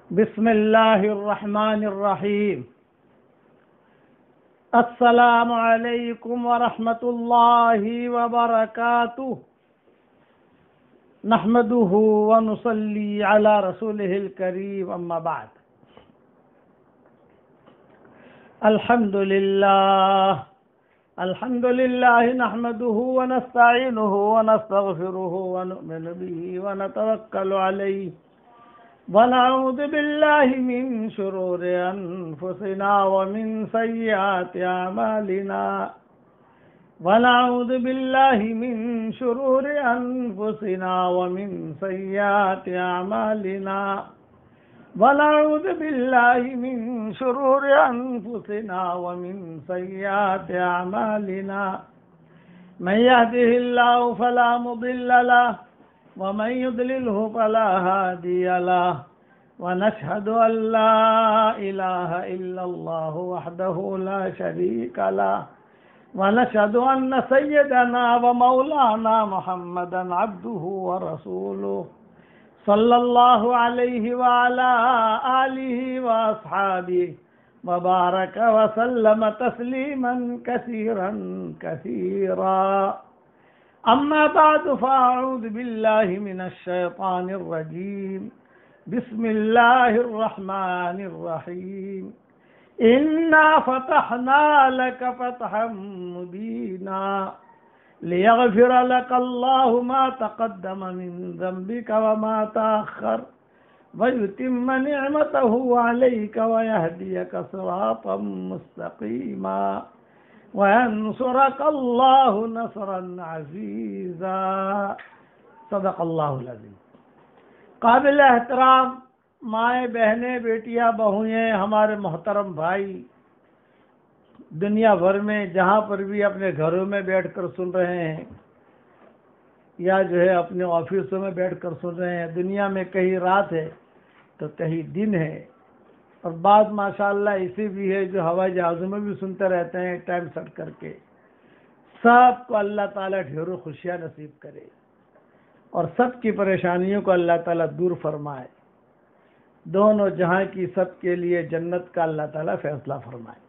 بسم اللہ الرحمن الرحیم۔ السلام علیکم ورحمۃ اللہ وبرکاتہ۔ نحمده ونصلی علی رسولہ الکریم، اما بعد۔ الحمد للہ نحمده ونستعینه ونستغفره ونؤمن به ونتوکل علیہ ونعوذ باللہ من شرور انفسنا ومن سیئات اعمالنا ونعوذ باللہ من شرور انفسنا ومن سیئات اعمالنا ونعوذ باللہ من شرور انفسنا ومن سیئات اعمالنا من يهده الله فلا مضل له ومن يضلله فلا هادي له ونشهد أن لا إله إلا الله وحده لا شريك له ونشهد أن سيدنا ومولانا محمدا عبده ورسوله صلى الله عليه وعلى آله وأصحابه وبارك وسلم تسليما كثيرا كثيرا. أما بعد فأعوذ بالله من الشيطان الرجيم. بسم الله الرحمن الرحيم. إنا فتحنا لك فتحا مبينا ليغفر لك الله ما تقدم من ذنبك وما تأخر ويتم نعمته عليك ويهديك صراطا مستقيما وَيَنْصُرَكَ اللَّهُ نَصْرًا عَزِيزًا. صدق اللہ العظیم. قابل احترام مائیں، بہنیں، بیٹیاں، بہوئیں، ہمارے محترم بھائی، دنیا بھر میں جہاں پر بھی اپنے گھروں میں بیٹھ کر سن رہے ہیں یا جو ہے اپنے آفسوں میں بیٹھ کر سن رہے ہیں، دنیا میں کہیں رات ہے تو کہیں دن ہے، اور بعض ماشاءاللہ ایسے بھی ہے جو ہوائی جہازوں میں بھی سنتے رہتے ہیں ٹائم سیٹ کر کے. سب کو اللہ تعالیٰ ڈھیروں خوشیاں نصیب کرے اور سب کی پریشانیوں کو اللہ تعالیٰ دور فرمائے. دونوں جہاں کی سب کے لیے جنت کا اللہ تعالیٰ فیصلہ فرمائے.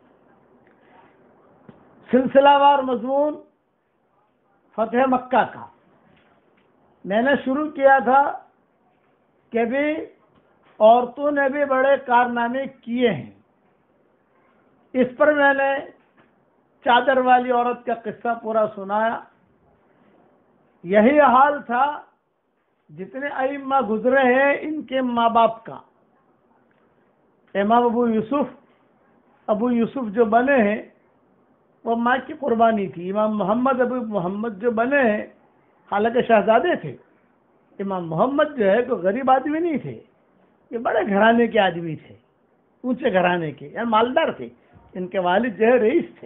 سلسلہ وار مضمون فتح مکہ کا میں نے شروع کیا تھا کہ بھی عورتوں نے بھی بڑے کارنامے کیے ہیں. اس پر میں نے چادر والی عورت کا قصہ پورا سنایا. یہی حال تھا جتنے ائمہ گزرے ہیں ان کے ماں باپ کا. امام ابو یوسف جو بنے ہیں وہ ماں کی قربانی تھی. امام ابو محمد جو بنے ہیں حالانکہ شہزادے تھے. امام محمد جو ہے کوئی غریب آدمی نہیں تھے، یہ بڑے گھرانے کے آدمی تھے، اونچے گھرانے کے، یعنی مالدار تھے. ان کے والد جو ہے رئیس تھے.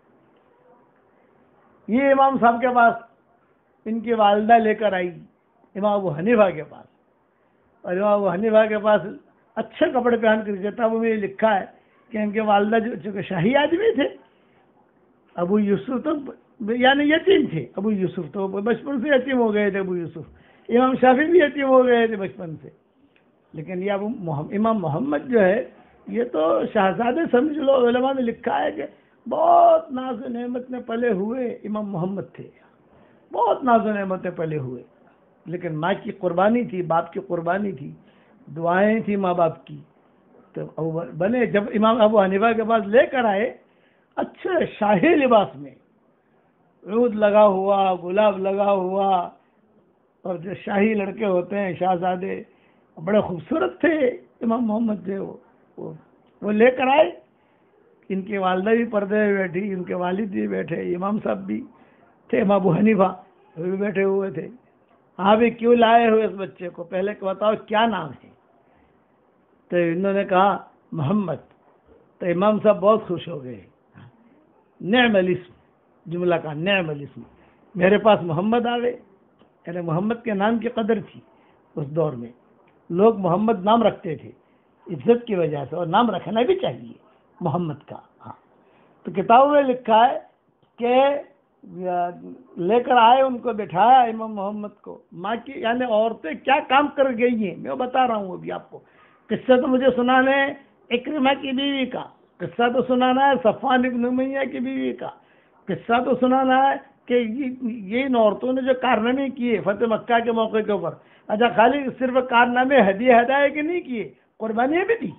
یہ امام صاحب کے پاس ان کی والدہ لے کر آئی امام ابو حنیفہ کے پاس، اور امام ابو حنیفہ کے پاس اچھے کپڑے پہن کر کتابوں میں یہ لکھا ہے کہ ان کے والدہ جو چونکہ شاہی آدمی تھے. ابو یوسف تو یعنی یتیم تھے. ابو یوسف تو بچپن سے یتیم ہو گئے تھے. ابو یوسف امام شافعی بھی یتیم ہو گئے تھے بچپن سے. لیکن یہ امام محمد جو ہے یہ تو شہزادے سمجھ لو. علماء نے لکھا ہے کہ بہت ناز و نعمت میں پلے ہوئے امام محمد تھے، بہت ناز و نعمت میں پلے ہوئے. لیکن ماں کی قربانی تھی، باپ کی قربانی تھی، دعائیں تھی ماں باپ کی. تو بنے جب امام ابو حنیفہ کے پاس لے کر آئے اچھے شاہی لباس میں، عود لگا ہوا، گلاب لگا ہوا، اور جو شاہی لڑکے ہوتے ہیں شہزادے بڑے خوبصورت تھے. امام محمد جو وہ لے کر آئے. ان کی والدہ بھی پردے میں بیٹھی، ان کے والد بھی بیٹھے، امام صاحب بھی تھے، امام ابو حنیفہ وہ بھی بیٹھے ہوئے تھے. ہاں بھی کیوں لائے ہو اس بچے کو، پہلے بتاؤ کیا نام ہے؟ تو انہوں نے کہا محمد. تو امام صاحب بہت خوش ہو گئے. نعم الاسم، جملہ کا نعم الاسم، میرے پاس محمد آ گئے. یعنی محمد کے نام کی قدر تھی اس دور میں. لوگ محمد نام رکھتے تھے عزت کی وجہ سے، اور نام رکھنا بھی چاہیے محمد کا. ہاں تو کتابوں میں لکھا ہے کہ لے کر آئے، ان کو بٹھایا امام محمد کو. ماں کی یعنی عورتیں کیا کام کر گئی ہیں میں بتا رہا ہوں ابھی آپ کو. قصہ تو مجھے سنانا ہے اکرمہ کی بیوی کا، قصہ تو سنانا ہے صفوان ابن امیہ کی بیوی کا، قصہ تو سنانا ہے کہ یہ ان عورتوں نے جو کارنامے کیے فتح مکہ کے موقع کے اوپر. اچھا خالی صرف کارنامے ہدیے ہدایے کے نہیں کیے، قربانیاں بھی دی.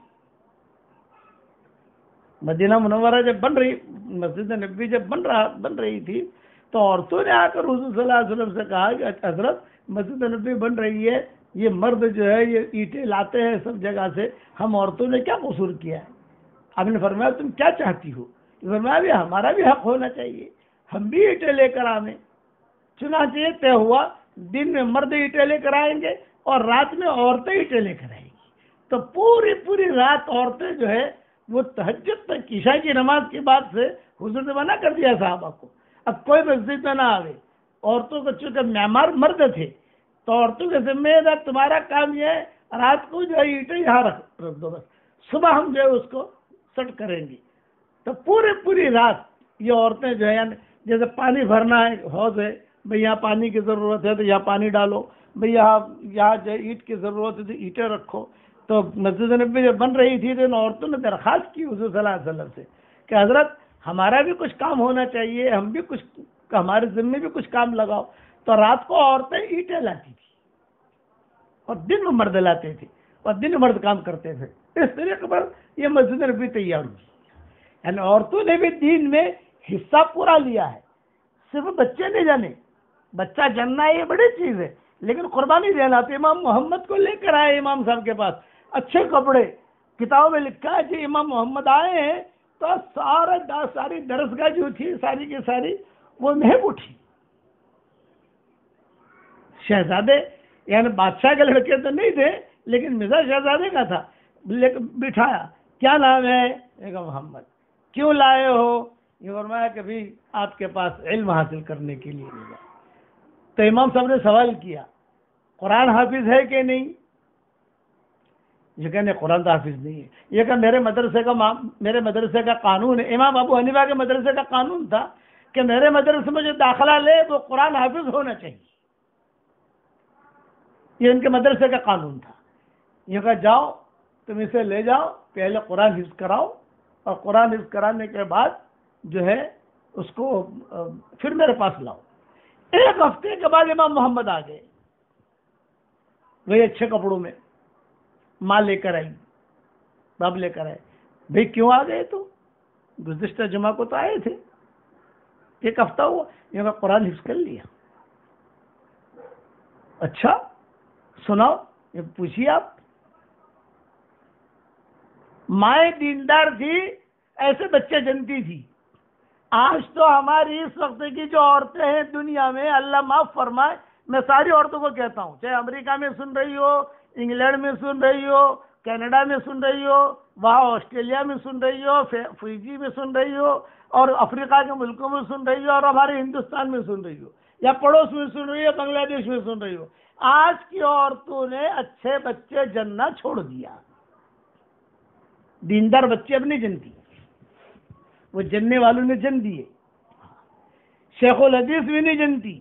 مدینہ منورہ جب بن رہی، مسجد نبوی جب بن رہی تھی تو عورتوں نے آ کر حضور صلی اللہ علیہ وسلم سے کہا کہ حضرت مسجد نبوی بن رہی ہے، یہ مرد جو ہے یہ اینٹیں لاتے ہیں سب جگہ سے، ہم عورتوں نے کیا قصور کیا ہے؟ آپ نے فرمایا تم کیا چاہتی ہو؟ فرمایا بھی ہمارا بھی حق ہونا چاہیے، ہم بھی اینٹیں لے کر آئیں. چنانچہ یہ طے ہوا دن میں مرد اینٹیں لے کر آئیں گے اور رات میں عورتیں اینٹیں لے کر آئیں گی. تو پوری رات عورتیں جو ہے وہ تہجد تک، عشاء کی نماز کے بعد سے حضور نے منع کر دیا صحابہ کو اب کوئی مسجد میں نہ آوے. عورتوں کو چونکہ معمار مرد تھے تو عورتوں کے ذمہ ہے تمہارا کام یہ ہے رات کو جو ہے اینٹیں یہاں رکھ دو، بس صبح ہم جو ہے اس کو سٹ کریں گے. تو پوری رات یہ عورتیں جو ہے جیسے پانی بھرنا ہے حوض ہے، بھئی یہاں پانی کی ضرورت ہے تو یہاں پانی ڈالو، بھئی یہاں جو ہے اینٹ کی ضرورت ہے تو اینٹیں رکھو. تو مسجد نبوی جب بن رہی تھی تو ان عورتوں نے درخواست کی حضور صلی اللہ علیہ وسلم سے کہ حضرت ہمارا بھی کچھ کام ہونا چاہیے، ہم بھی کچھ، ہمارے ذمے بھی کچھ کام لگاؤ. تو رات کو عورتیں اینٹیں لاتی تھی اور دن میں مرد لاتے تھے اور دن میں مرد کام کرتے تھے. اس طریقے پر یہ مسجد نبوی تیار ہوئی. یعنی عورتوں نے بھی دین میں حصہ پورا لیا ہے. صرف بچے نہیں جانے، بچہ جاننا یہ بڑی چیز ہے، لیکن قربانی دینا. تو امام محمد کو لے کر آئے امام صاحب کے پاس اچھے کپڑے، کتابوں میں لکھا ہے کہ امام محمد آئے ہیں تو ساری درسگاہ جو تھی ساری کی ساری وہ محب اٹھی. شہزادے یعنی بادشاہ کے لڑکے تو نہیں تھے لیکن مزاج شہزادے کا تھا. بٹھایا، کیا نام ہے؟ محمد. کیوں لائے ہو؟ یہ فرمایا کہ بھی آپ کے پاس علم حاصل کرنے کے لیے ملا. تو امام صاحب نے سوال کیا قرآن حافظ ہے کہ نہیں؟ یہ کہنے قرآن تو حافظ نہیں ہے. یہ کہ میرے مدرسے کا قانون ہے، امام ابو حنیفہ کے مدرسے کا قانون تھا کہ میرے مدرسے میں جو داخلہ لے وہ قرآن حافظ ہونا چاہیے. یہ ان کے مدرسے کا قانون تھا. یہ کہا جاؤ تم اسے لے جاؤ، پہلے قرآن حفظ کراؤ اور قرآن حفظ کرانے کے بعد جو ہے اس کو پھر میرے پاس لاؤ. ایک ہفتے کے بعد امام محمد آ گئے، وہی اچھے کپڑوں میں. ماں لے کر آئی، باپ لے کر آئے. بھئی کیوں آ گئے؟ تو گزشتہ جمعہ کو تو آئے تھے، ایک ہفتہ ہوا. یہ میں قرآن حفظ کر لیا. اچھا سناؤ، یہ پوچھیے آپ. مائیں دیندار تھی، ایسے بچے جنتی تھی. آج تو ہماری اس وقت کی جو عورتیں ہیں دنیا میں، اللہ معاف فرمائے، میں ساری عورتوں کو کہتا ہوں، چاہے امریکہ میں سن رہی ہو، انگلینڈ میں سن رہی ہو، کینیڈا میں سن رہی ہو، وہاں آسٹریلیا میں سن رہی ہو، فیجی میں سن رہی ہو، اور افریقہ کے ملکوں میں سن رہی ہو، اور ہمارے ہندوستان میں سن رہی ہو، یا پڑوس میں سن رہی ہو، بنگلہ دیش میں سن رہی ہو، آج کی عورتوں نے اچھے بچے جننا چھوڑ دیا. دیندار بچے اب نہیں جنتی، وہ جننے والوں نے جن دیے. شیخ الحدیث بھی نہیں جنتی.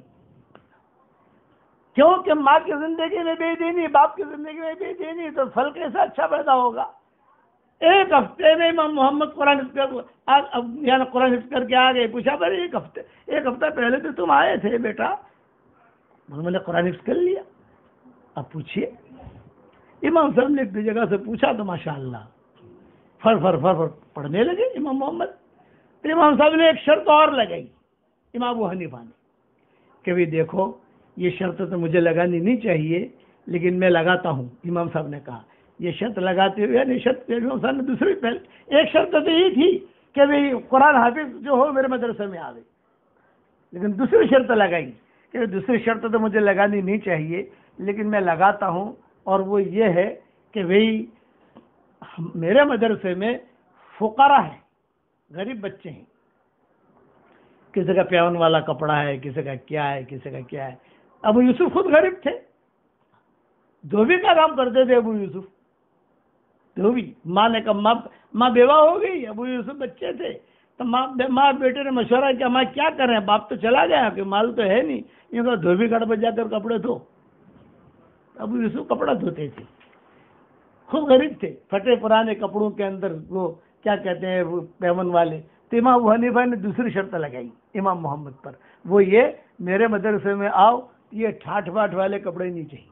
کیوں کہ ماں کی زندگی میں بے دینی، باپ کی زندگی میں بے دینی، تو پھل کیسا اچھا پیدا ہوگا. ایک ہفتے میں امام محمد قرآن حفظ کر کے آ گئے. پوچھا بھائی ایک ہفتہ پہلے تو تم آئے تھے بیٹا. میں نے قرآن حفظ کر لیا. اب پوچھیے. امام صاحب نے ایک جگہ سے پوچھا تو ماشاءاللہ فر پڑھنے لگے امام محمد. تو امام صاحب نے ایک شرط اور لگائی امام ابو حنیفہ نے کہ بھی دیکھو یہ شرط تو مجھے لگانی نہیں چاہیے لیکن میں لگاتا ہوں. امام صاحب نے کہا یہ شرط لگاتے ہوئے یعنی شرط امام صاحب نے دوسری ایک شرط تو یہ تھی کہ بھئی قرآن حافظ جو ہو میرے مدرسے میں آوے، لیکن دوسری شرط لگائی کہ دوسری شرط تو مجھے لگانی نہیں چاہیے لیکن میں لگاتا ہوں، اور وہ یہ ہے کہ بھئی میرے مدرسے میں فقراء ہیں، غریب بچے ہیں، کسی کا پیون والا کپڑا ہے، کسی کا کیا ہے، کسی کا کیا ہے. ابو یوسف خود غریب تھے، دھوبی کا کام کرتے تھے ابو یوسف. دھوبی. ماں نے کہا ماں بیوہ ہو گئی، ابو یوسف بچے تھے، تو ماں بیٹے نے مشورہ کیا ماں کیا کریں، باپ تو چلا گیا کہ مال تو ہے نہیں. یہ کہا دھوبی گھاٹ پر جا کر کپڑے دھو. ابو یوسف کپڑا دھوتے تھے. خود غریب تھے، پھٹے پرانے کپڑوں کے اندر وہ کیا کہتے ہیں وہ پیون والے. تو امام ابو حنیفہ نے دوسری شرط لگائی امام محمد پر، وہ یہ میرے مدرسے میں آؤ یہ ٹھاٹ باٹ والے کپڑے نہیں چاہیے،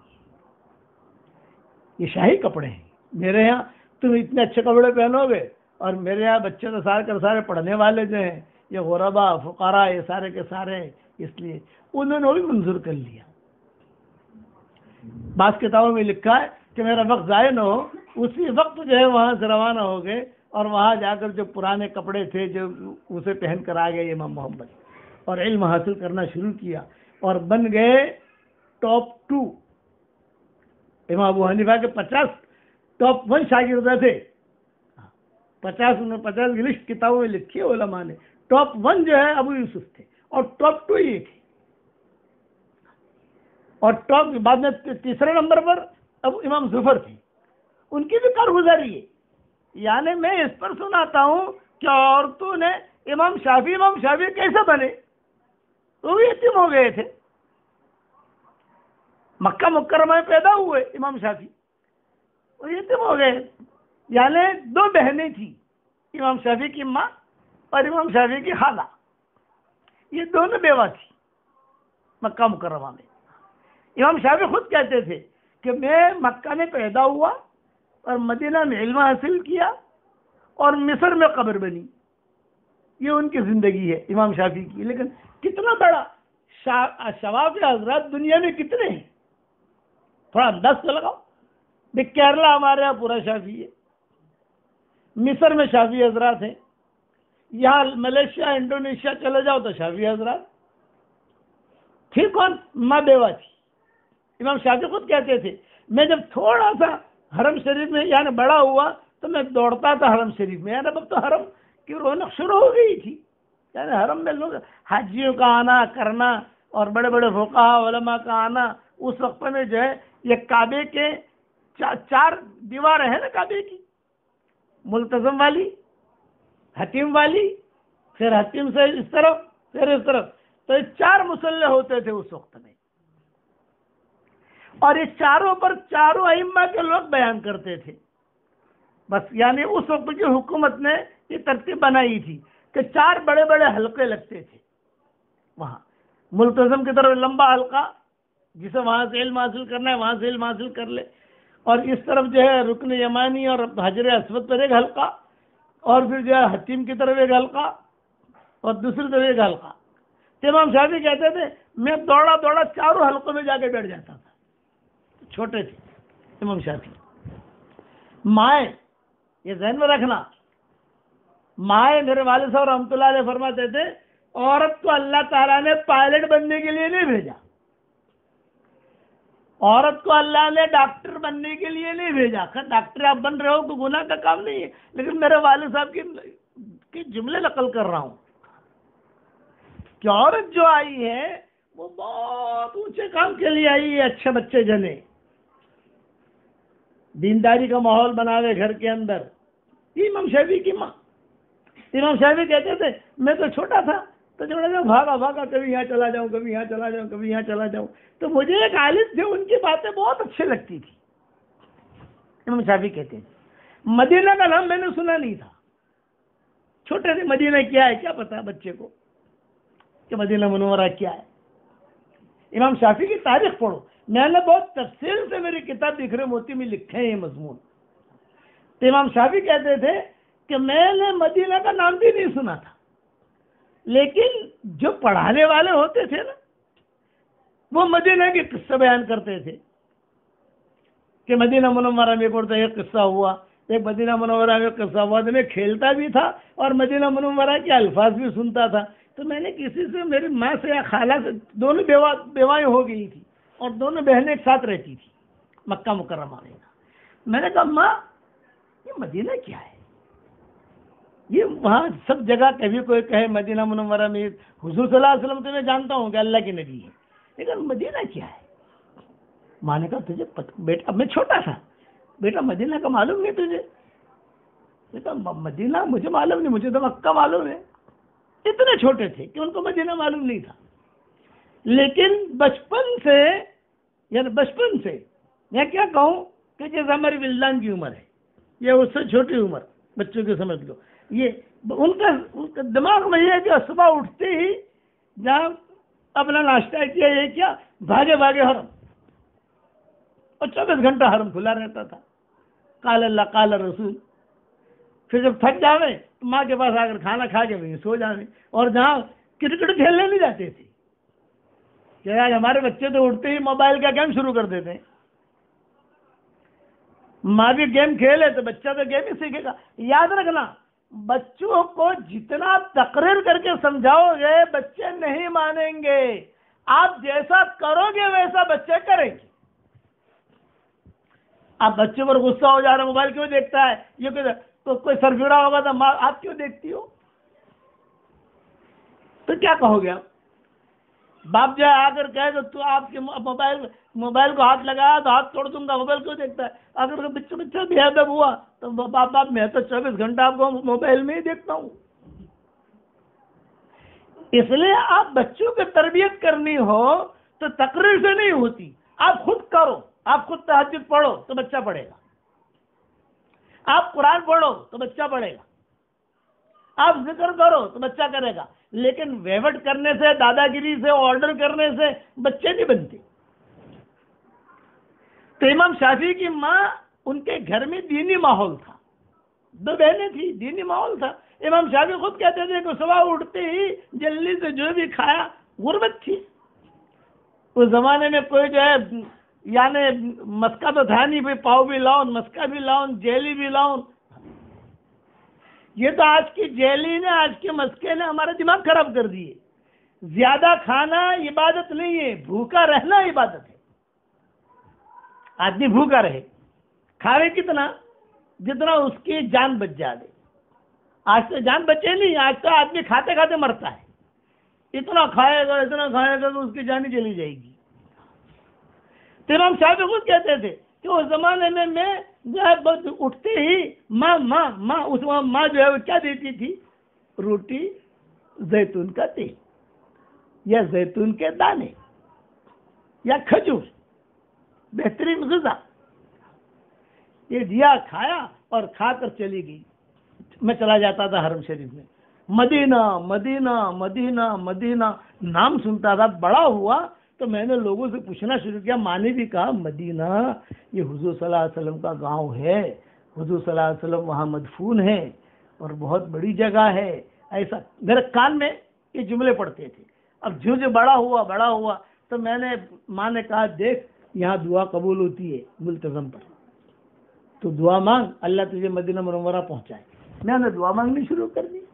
یہ شاہی کپڑے ہیں. میرے یہاں تم اتنے اچھے کپڑے پہنو گے اور میرے یہاں بچے تو سارے پڑھنے والے جو ہیں یہ غربا فقراء یہ سارے کے سارے ہیں. اس لیے انہوں نے بھی منظور کر لیا. بعض کتابوں میں لکھا ہے کہ میرا وقت ضائع نہ ہو، اسی وقت جو ہے وہاں سے روانہ ہو گئے اور وہاں جا کر جو پرانے کپڑے تھے جو اسے پہن کر آ گئے امام محمد اور علم حاصل کرنا شروع کیا اور بن گئے ٹاپ 2. امام ابو حنیفہ کے 50 ٹاپ 1 شاگردہ تھے. 50 کی لسٹ کتابوں میں لکھی ہے علماء نے. ٹاپ 1 جو ہے ابو یوسف تھے اور ٹاپ 2 یہ تھے، اور ٹاپ بعد میں تیسرے نمبر پر اب امام ظفر تھے. ان کی بھی کارگزاری ہے. یعنی میں اس پر سناتا ہوں کہ عورتوں نے امام شافعی کیسے بنے؟ وہ بھی یتیم ہو گئے تھے. مکہ مکرمہ میں پیدا ہوئے امام شافعی، وہ یتیم ہو گئے. یعنی 2 بہنیں تھیں، امام شافعی کی ماں اور امام شافعی کی خالہ، یہ دونوں بیوہ تھی مکہ مکرمہ میں. امام شافعی خود کہتے تھے کہ میں مکہ میں پیدا ہوا اور مدینہ میں علم حاصل کیا اور مصر میں قبر بنی. یہ ان کی زندگی ہے امام شافعی کی. لیکن کتنا بڑا شوافی حضرات دنیا میں کتنے ہیں؟ تھوڑا انداز تو لگاؤ. کیرلا ہمارے یہاں پورا شافعی ہے، مصر میں شافعی حضرات ہیں، یہاں ملیشیا انڈونیشیا چلے جاؤ تو شافعی حضرات. پھر کون؟ ماں بیوہ تھی. امام شافعی خود کہتے تھے میں جب تھوڑا سا حرم شریف میں یعنی بڑا ہوا تو میں دوڑتا تھا حرم شریف میں. یعنی اب تو حرم کی رونق شروع ہو گئی تھی. یعنی حرم میں لوگ حاجیوں کا آنا کرنا اور بڑے بڑے فقہاء علماء کا آنا. اس وقت میں جو ہے یہ کعبے کے 4 دیواریں ہیں نا کعبے کی، ملتزم والی، حتیم والی، پھر حتیم سے اس طرف پھر اس طرف، تو یہ 4 مصلے ہوتے تھے اس وقت میں. اور یہ چاروں پر چاروں ائمہ کے لوگ بیان کرتے تھے. بس یعنی اس وقت کی حکومت نے یہ ترتیب بنائی تھی کہ 4 بڑے بڑے حلقے لگتے تھے وہاں. ملتزم کی طرف لمبا حلقہ جسے وہاں سے علم حاصل کرنا ہے وہاں سے علم حاصل کر لے، اور اس طرف جو ہے رکن یمانی اور حجر اسود پر ایک حلقہ، اور پھر جو ہے حتیم کی طرف ایک حلقہ اور دوسری طرف ایک حلقہ. تو امام شافعی کہتے تھے میں دوڑا چاروں حلقوں میں جا کے بیٹھ جاتا تھا. چھوٹے تھے امام شافعی. مائیں، یہ ذہن میں رکھنا، مائیں میرے والد صاحب رحمۃ اللہ علیہ فرماتے تھے عورت کو اللہ تعالیٰ نے پائلٹ بننے کے لیے نہیں بھیجا، عورت کو اللہ نے ڈاکٹر بننے کے لیے نہیں بھیجا. ڈاکٹر آپ بن رہے ہو تو گناہ کا کام نہیں ہے، لیکن میرے والد صاحب کی جملے نقل کر رہا ہوں کہ عورت جو آئی ہے وہ بہت اونچے کام کے لیے آئی ہے. اچھے بچے جنے، دینداری کا ماحول بناوے گھر کے اندر. یہ امام شافعی کی ماں. امام شافعی کہتے تھے میں تو چھوٹا تھا تو بھاگا کبھی یہاں چلا جاؤں کبھی یہاں چلا جاؤں کبھی یہاں چلا جاؤں. تو مجھے ایک عالم تھے ان کی باتیں بہت اچھی لگتی تھی. امام شافعی کہتے ہیں مدینہ کا نام میں نے سنا نہیں تھا، چھوٹے سے مدینہ کیا ہے کیا پتا بچے کو کہ مدینہ منورہ کیا ہے. امام شافعی کی تاریخ پڑھو، میں نے بہت تفصیل سے میری کتاب بکھرے موتی میں لکھے ہیں یہ مضمون. تو امام شافعی کہتے تھے کہ میں نے مدینہ کا نام بھی نہیں سنا تھا، لیکن جو پڑھانے والے ہوتے تھے نا وہ مدینہ کے قصے بیان کرتے تھے کہ مدینہ منورہ میں ایک قصہ ہوا، ایک مدینہ منورہ میں قصہ ہوا. تو میں کھیلتا بھی تھا اور مدینہ منورہ کے الفاظ بھی سنتا تھا. تو میں نے کسی سے میری ماں سے یا خالہ سے، دونوں بیوائیں ہو گئی تھی اور دونوں بہنیں ایک ساتھ رہتی تھی مکہ مکرمہ میں. میں نے کہا ماں یہ مدینہ کیا ہے؟ یہ وہاں سب جگہ کبھی کوئی کہے مدینہ منورہ میں، حضور صلی اللہ علیہ وسلم تو میں جانتا ہوں کہ اللہ کے نبی ہے، لیکن مدینہ کیا ہے؟ ماں نے کہا تجھے بیٹا، اب میں چھوٹا تھا، بیٹا مدینہ کا معلوم نہیں تجھے؟ بیٹا مدینہ مجھے معلوم نہیں، مجھے تو مکہ معلوم ہے. اتنے چھوٹے تھے کہ ان کو مدینہ معلوم نہیں تھا. لیکن بچپن سے میں کیا کہوں کہ جیسے ہماری ولدان کی عمر ہے یا اس سے چھوٹی عمر بچوں کی سمجھ لو، یہ ان کا دماغ میں یہ ہے کہ صبح اٹھتے ہی جہاں اپنا ناشتہ کیا یہ کیا بھاگے بھاگے حرم، اور 24 گھنٹہ حرم کھلا رہتا تھا، قال اللہ قال رسول. پھر جب تھک جاوے تو ماں کے پاس آ کر کھانا کھا کے وہیں سو جاوے، اور جہاں کرکٹ کھیلنے نہیں جاتے تھے کہ آج ہمارے بچے تو اٹھتے ہی موبائل کا گیم شروع کر دیتے ہیں. ماں بھی گیم کھیلے تو بچہ تو گیم ہی سیکھے گا. یاد رکھنا، بچوں کو جتنا تقریر کر کے سمجھاؤ گے بچے نہیں مانیں گے. آپ جیسا کرو گے ویسا بچے کریں گے. آپ بچے پر غصہ ہو جا رہا موبائل کیوں دیکھتا ہے، یہ تو کوئی سرفراہ ہوگا تو ماں آپ کیوں دیکھتی ہو، تو کیا کہو گے آپ؟ باپ جو آ کر کہے تو آپ کے موبائل کو ہاتھ لگایا تو ہاتھ توڑ دوں گا، موبائل کیوں دیکھتا ہے. اگر بچہ بے ادب ہوا تو باپ میں تو 24 گھنٹہ آپ کو موبائل میں ہی دیکھتا ہوں. اس لیے آپ بچوں کی تربیت کرنی ہو تو تقریر سے نہیں ہوتی، آپ خود کرو. آپ خود تہجد پڑھو تو بچہ پڑھے گا، آپ قرآن پڑھو تو بچہ پڑھے گا، آپ ذکر کرو تو بچہ کرے گا. لیکن ویوٹ کرنے سے، دادا گیری سے، آرڈر کرنے سے بچے نہیں بنتے. تو امام شافعی کی ماں، ان کے گھر میں دینی ماحول تھا، 2 بہنیں تھیں، دینی ماحول تھا. امام شافعی خود کہتے تھے کہ صبح اٹھتے ہی جلدی سے جو بھی کھایا. غربت تھی اس زمانے میں، کوئی جو ہے یعنی مسکا تو تھا نہیں، بھائی پاؤ بھی لاؤ، مسکا بھی لاؤ، جیلی بھی لاؤ. یہ تو آج کی جیلی نے، آج کے مسکے نے ہمارا دماغ خراب کر دیے. زیادہ کھانا عبادت نہیں ہے، بھوکا رہنا عبادت ہے. آدمی بھوکا رہے، کھاوے کتنا جتنا اس کی جان بچ جائے. آج تو جان بچے نہیں، آج تو آدمی کھاتے کھاتے مرتا ہے. اتنا کھائے گا تو اس کی جان ہی چلی جائے گی. تو امام شافعی خود کہتے تھے کہ اس زمانے میں جو ہے اٹھتے ہی ماں جو ہے وہ کیا دیتی تھی؟ روٹی، زیتون کا تیل یا زیتون کے دانے یا کھجور، بہترین غذا یہ دیا، کھایا اور کھا کر چلی گئی. میں چلا جاتا تھا حرم شریف میں، مدینہ مدینہ مدینہ مدینہ نام سنتا تھا. بڑا ہوا تو میں نے لوگوں سے پوچھنا شروع کیا. ماں نے بھی کہا مدینہ یہ حضور صلی اللہ علیہ وسلم کا گاؤں ہے، حضور صلی اللہ علیہ وسلم وہاں مدفون ہے اور بہت بڑی جگہ ہے. ایسا میرے کان میں یہ جملے پڑھتے تھے. اب جو بڑا ہوا تو میں نے، ماں نے کہا دیکھ یہاں دعا قبول ہوتی ہے ملتزم پر، تو دعا مانگ اللہ تجھے مدینہ منورہ پہنچائے. میں نے دعا مانگنی شروع کر دی.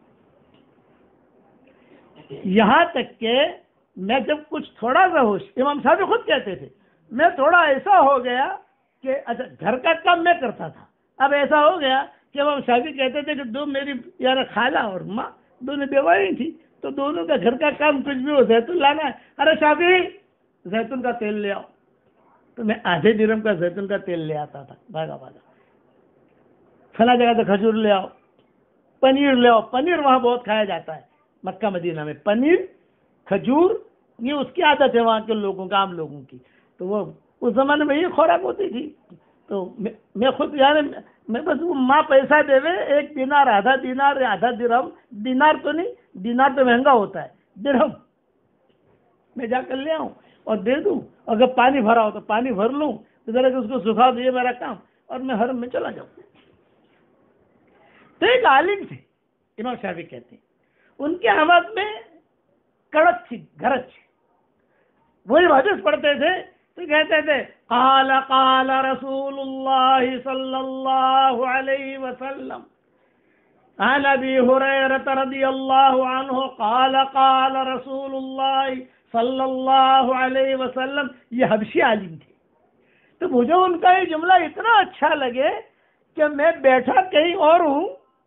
یہاں تک کہ میں جب کچھ تھوڑا سا ہوش، امام صاحب خود کہتے تھے میں تھوڑا ایسا ہو گیا کہ اچھا گھر کا کام میں کرتا تھا، اب ایسا ہو گیا کہ امام شافعی کہتے تھے کہ دو میری یار خالہ اور ماں دونوں بیوائیں تھی، تو دونوں کا گھر کا کام کچھ بھی ہو، زیتون لانا ہے، ارے شافعی زیتون کا تیل لے آؤ، تو میں آدھے درہم کا زیتون کا تیل لے آتا تھا بھاگا. فلاں جگہ سے کھجور لے آؤ، پنیر لے آؤ. پنیر وہاں بہت کھایا جاتا ہے مکہ مدینہ میں، پنیر کھجور یہ اس کی عادت ہے وہاں کے لوگوں کا، عام لوگوں کی. تو وہ اس زمانے میں یہ خوراک ہوتی تھی. تو میں خود یعنی میں بس ماں پیسہ دے وے 1 دینار، آدھا دینار یا آدھا درہم، دینار تو نہیں، دینار تو مہنگا ہوتا ہے، درہم میں جا کر لے آؤں اور دے دوں. اگر پانی بھرا ہو تو پانی بھر لوں، تو ذرا کہ اس کو سکھا دو، یہ میرا کام، اور میں حرم میں چلا جاؤں. تو ایک عالم تھے امام شافعی کہتے ہیں، ان کی آواز میں کڑک تھی، گرج تھی. وہی حدیث پڑھتے تھے تو کہتے تھے قال قال رسول اللہ صلی اللہ علیہ وسلم عن ابی ہریرہ رضی اللہ عنہ قال قال رسول اللہ صلی اللہ علیہ وسلم. یہ حبشی عالم تھے. تو مجھے ان کا یہ جملہ اتنا اچھا لگے کہ میں بیٹھا کہیں اور ہوں،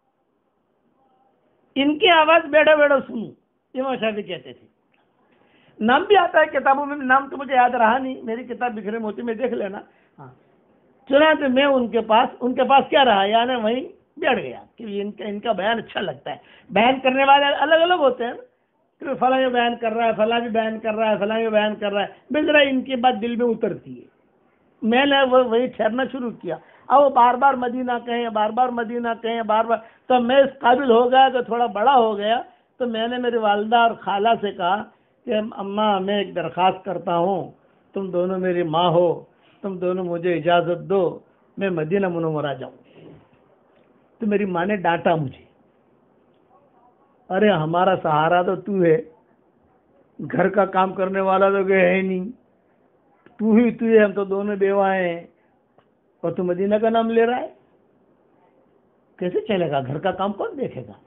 ان کی آواز بیٹھا بیٹھا سنوں. امام شافعی کہتے تھے. نام بھی آتا ہے کتابوں میں، نام تو مجھے یاد رہا نہیں، میری کتاب بکھرے موتی میں دیکھ لینا. ہاں چنانچہ میں ان کے پاس کیا رہا، یعنی وہیں بیٹھ گیا کہ ان کا بیان اچھا لگتا ہے. بیان کرنے والے الگ الگ ہوتے ہیں، کہ فلاں یہ بیان کر رہا ہے، فلاں بھی بیان کر رہا ہے، فلاں یہ بیان کر رہا ہے، بس ذرا ان کی بات دل میں اترتی ہے. میں نے وہی ٹھہرنا شروع کیا. اب وہ بار بار مدینہ کہیں، بار بار مدینہ کہیں، بار بار. تو میں اس قابل ہو گیا کہ تھوڑا بڑا ہو گیا، تو میں نے میری والدہ اور خالہ سے کہا کہ اماں میں ایک درخواست کرتا ہوں، تم دونوں میری ماں ہو، تم دونوں مجھے اجازت دو میں مدینہ منورہ جاؤں. تو میری ماں نے ڈانٹا مجھے، ارے ہمارا سہارا تو تو ہے، گھر کا کام کرنے والا تو کوئی ہے نہیں، تو ہے، ہم تو دونوں بیوائیں ہیں اور تو مدینہ کا نام لے رہا ہے، کیسے چلے گا؟ گھر کا کام کون دیکھے گا؟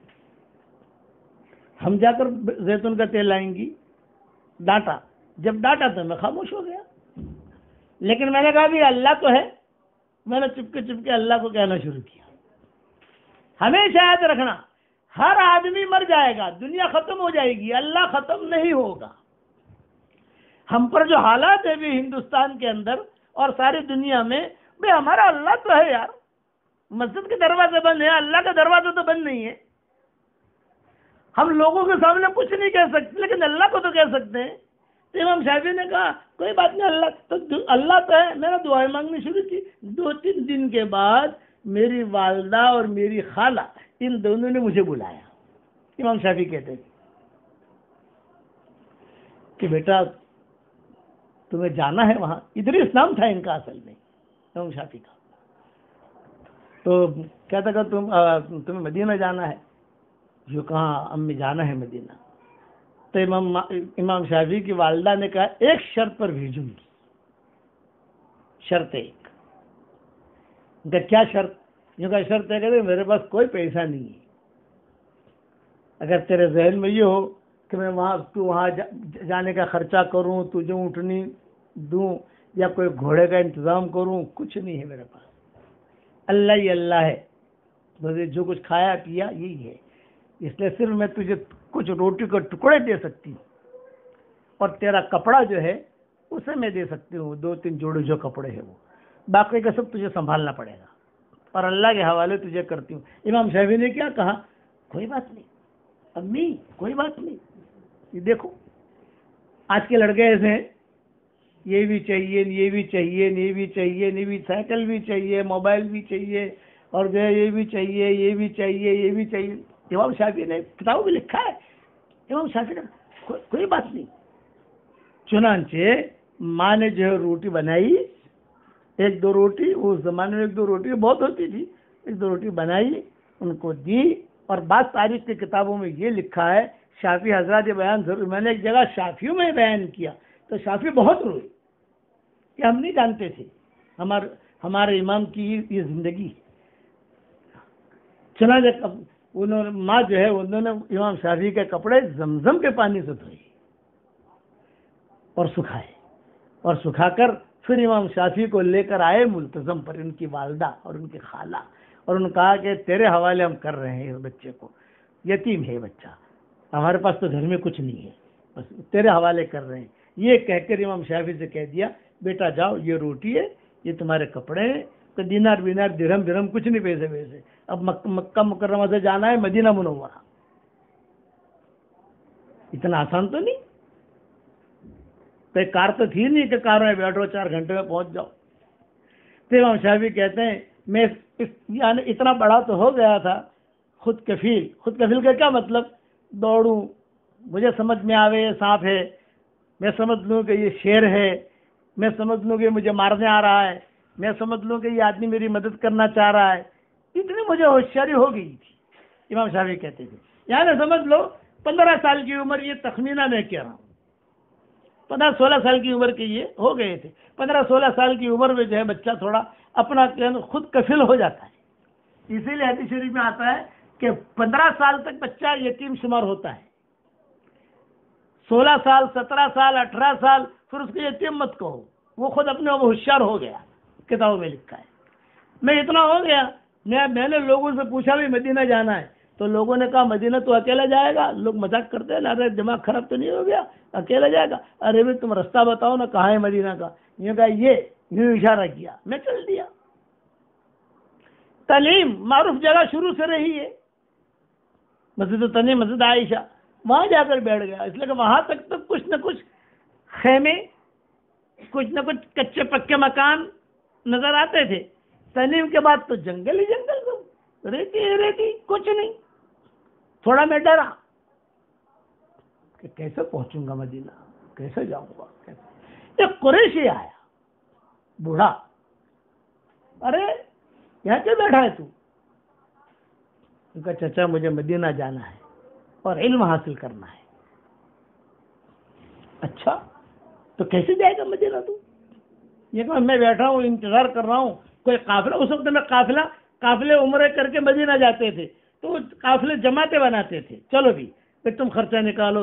ہم جا کر زیتون کا تیل لائیں گی. ڈانٹا. جب ڈانٹا تو میں خاموش ہو گیا، لیکن میں نے کہا بھی اللہ تو ہے. میں نے چپکے اللہ کو کہنا شروع کیا. ہمیشہ یاد رکھنا، ہر آدمی مر جائے گا، دنیا ختم ہو جائے گی، اللہ ختم نہیں ہوگا. ہم پر جو حالات ہے بھی ہندوستان کے اندر اور ساری دنیا میں، بھئی ہمارا اللہ تو ہے یار. مسجد کے دروازے بند ہیں، اللہ کا دروازہ تو بند نہیں ہے. ہم لوگوں کے سامنے کچھ نہیں کہہ سکتے، لیکن اللہ کو تو کہہ سکتے ہیں. تو امام شافعی نے کہا کوئی بات نہیں، اللہ تو ہے. میں نے دعائیں مانگنی شروع کی. 2-3 دن کے بعد میری والدہ اور میری خالہ ان دونوں نے مجھے بلایا. امام شافعی کہتے تھے کہ بیٹا تمہیں جانا ہے وہاں. ادریس نام تھا ان کا اصل میں، امام شافعی کا. تو کہتا کہ تمہیں مدینہ جانا ہے. جو کہا امی جانا ہے مدینہ. تو امام شافعی کی والدہ نے کہا ایک شرط پر بھیجوں گی. شرط ایک. کیا شرط؟ جو کا شرط ہے کہ میرے پاس کوئی پیسہ نہیں ہے. اگر تیرے ذہن میں یہ ہو کہ میں وہاں جانے کا خرچہ کروں، تجھے اونٹنی دوں یا کوئی گھوڑے کا انتظام کروں، کچھ نہیں ہے میرے پاس. اللہ ہی اللہ ہے، مجھے جو کچھ کھایا پیا یہی ہے. اس لیے صرف میں تجھے کچھ روٹی کے ٹکڑے دے سکتی ہوں، اور تیرا کپڑا جو ہے اسے میں دے سکتی ہوں، 2-3 جوڑے جو کپڑے ہیں وہ. باقی کا سب تجھے سنبھالنا پڑے گا، اور اللہ کے حوالے تجھے کرتی ہوں. امام شافعی نے کیا کہا؟ کوئی بات نہیں امی، کوئی بات نہیں. یہ دیکھو آج کے لڑکے ایسے ہیں، یہ بھی چاہیے، یہ بھی چاہیے، یہ بھی چاہیے، یہ بھی سائیکل بھی چاہیے، موبائل بھی چاہیے، اور جو ہے یہ بھی چاہیے، یہ بھی چاہیے، یہ بھی چاہیے. امام شافعی نے کتابوں میں لکھا ہے. امام شافعی نے کوئی بات نہیں. چنانچہ ماں نے جو ہے روٹی بنائی، 1-2 روٹی، اس زمانے میں 1-2 روٹی بہت ہوتی تھی، 1-2 روٹی بنائی، ان کو دی. اور بعض تاریخ کی کتابوں میں یہ لکھا ہے، شافعی حضرات یہ بیان ضرور، میں نے ایک جگہ شافعیوں میں بیان کیا تو شافعی بہت روئے کہ ہم نہیں جانتے تھے ہمارے امام کی یہ زندگی. چنانچہ انہوں نے ماں جو ہے انہوں نے امام شافعی کے کپڑے زمزم کے پانی سے دھوئے اور سکھائے، اور سکھا کر پھر امام شافعی کو لے کر آئے ملتزم پر، ان کی والدہ اور ان کی خالہ، اور انہوں نے کہا کہ تیرے حوالے ہم کر رہے ہیں اس بچے کو، یتیم ہے بچہ، ہمارے پاس تو گھر میں کچھ نہیں ہے، بس تیرے حوالے کر رہے ہیں. یہ کہہ کر امام شافعی سے کہہ دیا بیٹا جاؤ، یہ روٹی ہے، یہ تمہارے کپڑے ہیں، تو دینار بینار درہم کچھ نہیں، پیسے ویسے. اب مکہ مکرمہ سے جانا ہے مدینہ منورہ. اتنا آسان تو نہیں، کوئی کار تو تھی نہیں کہ کار میں بیٹھو 4 گھنٹے میں پہنچ جاؤ. پھر امام شافعی کہتے ہیں میں یعنی اتنا بڑا تو ہو گیا تھا، خود کفیل کا کیا مطلب؟ دوڑوں، مجھے سمجھ میں آوے یہ سانپ ہے، میں سمجھ لوں کہ یہ شیر ہے، میں سمجھ لوں کہ مجھے مارنے آ رہا ہے، میں سمجھ لوں کہ یہ آدمی میری مدد کرنا چاہ رہا ہے. اتنی مجھے ہوشیاری ہو گئی تھی. امام شافعی کہتے تھے یعنی سمجھ لو 15 سال کی عمر، یہ تخمینہ میں کہہ رہا ہوں، 15-16 سال کی عمر کے یہ ہو گئے تھے. 15-16 سال کی عمر میں جو ہے بچہ تھوڑا اپنا خود کفیل ہو جاتا ہے. اسی لیے حدیث شریف میں آتا ہے کہ 15 سال تک بچہ یتیم شمار ہوتا ہے، 16 سال، 17 سال، 18 سال پھر اس کو یتیم مت کہو، وہ خود اپنے ہوشیار ہو گیا. کتابوں میں لکھا ہے. میں اتنا ہو گیا، میں نے لوگوں سے پوچھا بھی مدینہ جانا ہے، تو لوگوں نے کہا مدینہ تو اکیلا جائے گا. لوگ مذاق کرتے ہیں، ارے دماغ خراب تو نہیں ہو گیا، اکیلا جائے گا؟ ارے بھی تم رستہ بتاؤ نا کہاں ہے مدینہ کا. یہ کہا یوں اشارہ کیا، میں چل دیا. تعلیم معروف جگہ شروع سے رہی ہے، مسجد تنعیم، مسجد عائشہ، وہاں جا کر بیٹھ گیا. اس لیے کہ وہاں تک تو کچھ نہ کچھ خیمے، کچھ نہ کچھ کچے پکے مکان نظر آتے تھے. تنعیم کے بعد تو جنگل ہی جنگل، سب ریتی، کچھ نہیں. تھوڑا میں ڈرا کہ کیسے پہنچوں گا مدینہ، کیسے جاؤں گا. ایک قریشی آیا، بوڑھا. ارے یہاں کیوں بیٹھا ہے تو؟ ان کا چچا مجھے مدینہ جانا ہے اور علم حاصل کرنا ہے. اچھا تو کیسے جائے گا مدینہ تو؟ یہ کہ میں بیٹھا ہوں انتظار کر رہا ہوں کوئی قافلہ. اس وقت میں قافلے عمرے کر کے مدینہ جاتے تھے تو قافلے جماعتیں بناتے تھے. چلو بھی تم خرچہ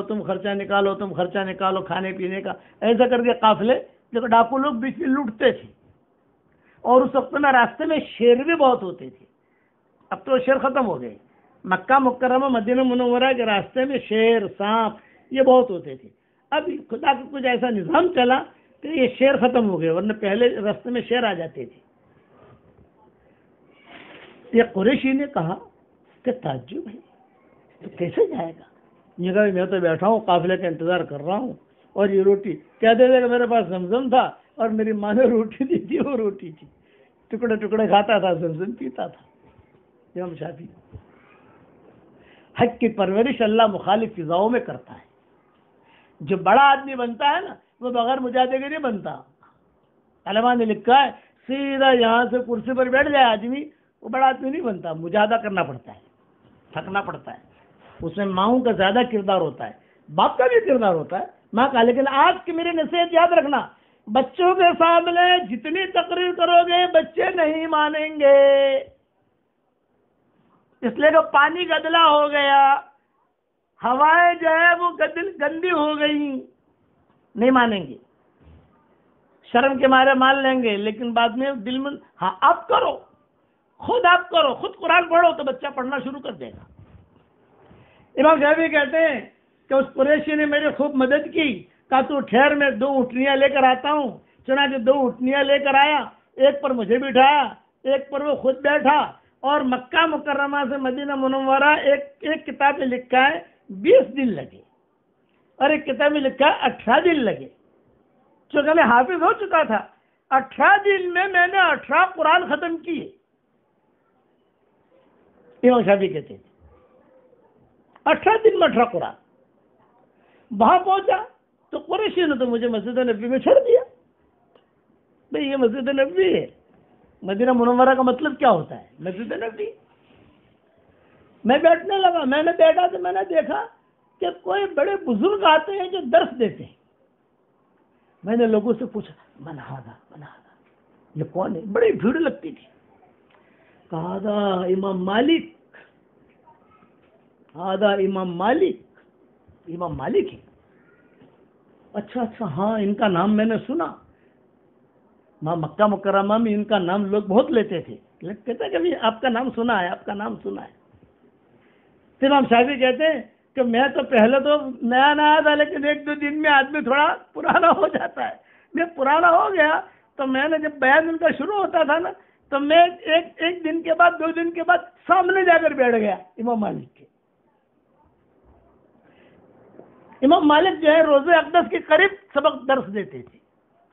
نکالو کھانے پینے کا. ایسا کر کے قافلے جب ڈاکو لوگ بیچ میں لوٹتے تھے. اور اس وقت میں راستے میں شیر بھی بہت ہوتے تھے. اب تو شیر ختم ہو گئے. مکہ مکرمہ مدینہ منورہ کے راستے میں شیر، سانپ یہ بہت ہوتے تھے. اب خدا کا کچھ ایسا نظام چلا کہ یہ شیر ختم ہو گئے، ورنہ پہلے راستے میں شیر آ جاتے تھے. یہ قریشی نے کہا کہ تعجب ہے، تو کیسے جائے گا؟ یہ کہا میں تو بیٹھا ہوں قافلے کا انتظار کر رہا ہوں، اور یہ روٹی کہتے تھے کہ میرے پاس زمزم تھا اور میری ماں نے روٹی دی تھی، وہ روٹی تھی. ٹکڑے ٹکڑے کھاتا تھا، زمزم پیتا تھا. امام شافعی. حق کی پرورش اللہ مخالف فضاؤں میں کرتا ہے. جو بڑا آدمی بنتا ہے نا وہ بغیر مجاہدے کے نہیں بنتا. علماء نے لکھا ہے سیدھا یہاں سے کرسی پر بیٹھ جائے آدمی، وہ بڑا آدمی نہیں بنتا. مجاہدہ کرنا پڑتا ہے، تھکنا پڑتا ہے. اس میں ماؤں کا زیادہ کردار ہوتا ہے، باپ کا بھی کردار ہوتا ہے. ماں کا. لیکن آج کی میری نصیحت یاد رکھنا، بچوں کے سامنے جتنی تقریر کرو گے بچے نہیں مانیں گے. اس لیے کہ پانی گدلا ہو گیا، ہوائیں جو ہے وہ گندی ہو گئی، نہیں مانیں گے. شرم کے مارے مان لیں گے، لیکن بعد میں دل میں ہاں آپ کرو، خود قرآن پڑھو تو بچہ پڑھنا شروع کر دے گا. امام شافعی کہتے ہیں کہ اس قریشی نے میری خوب مدد کی. کہا تو ٹھہر، میں 2 اونٹنیاں لے کر آتا ہوں. چنانچہ 2 اونٹنیاں لے کر آیا، ایک پر مجھے بٹھایا، ایک پر وہ خود بیٹھا. اور مکہ مکرمہ سے مدینہ منورہ ایک کتاب میں لکھا ہے 20 دن لگے، اور ایک کتاب میں لکھا ہے 18 دن لگے. چونکہ میں حافظ ہو چکا تھا، 18 دن میں نے 18 قرآن ختم کیے. امام شافعی کہتے ہیں 18 دن میں 18 قرآن. وہاں پہنچا تو قریشی نے تو مجھے مسجد نبوی میں چھوڑ دیا. بھئی یہ مسجد نبوی ہے، مدینہ منورہ کا مطلب کیا ہوتا ہے؟ مسجد نبوی. میں بیٹھنے لگا، میں نے بیٹھا تو میں نے دیکھا کہ کوئی بڑے بزرگ آتے ہیں جو درس دیتے ہیں. میں نے لوگوں سے پوچھا من ہذا، یہ کون ہے؟ بڑی بھیڑ لگتی تھی. کہا تھا امام مالک. امام مالک ہے. اچھا ہاں، ان کا نام میں نے سنا. مکہ مکرمہ میں ان کا نام لوگ بہت لیتے تھے. کہتے کہ آپ کا نام سنا ہے. پھر امام شافعی کہتے ہیں کہ میں تو پہلے تو نیا تھا، لیکن 1-2 دن میں آدمی تھوڑا پرانا ہو جاتا ہے. میں پرانا ہو گیا تو میں نے جب بیان ان کا شروع ہوتا تھا نا تو میں ایک دن کے بعد 2 دن کے بعد سامنے جا کر بیٹھ گیا امام مالک کے. امام مالک جو ہے روزہ اقدس کے قریب سبق درس دیتے تھے.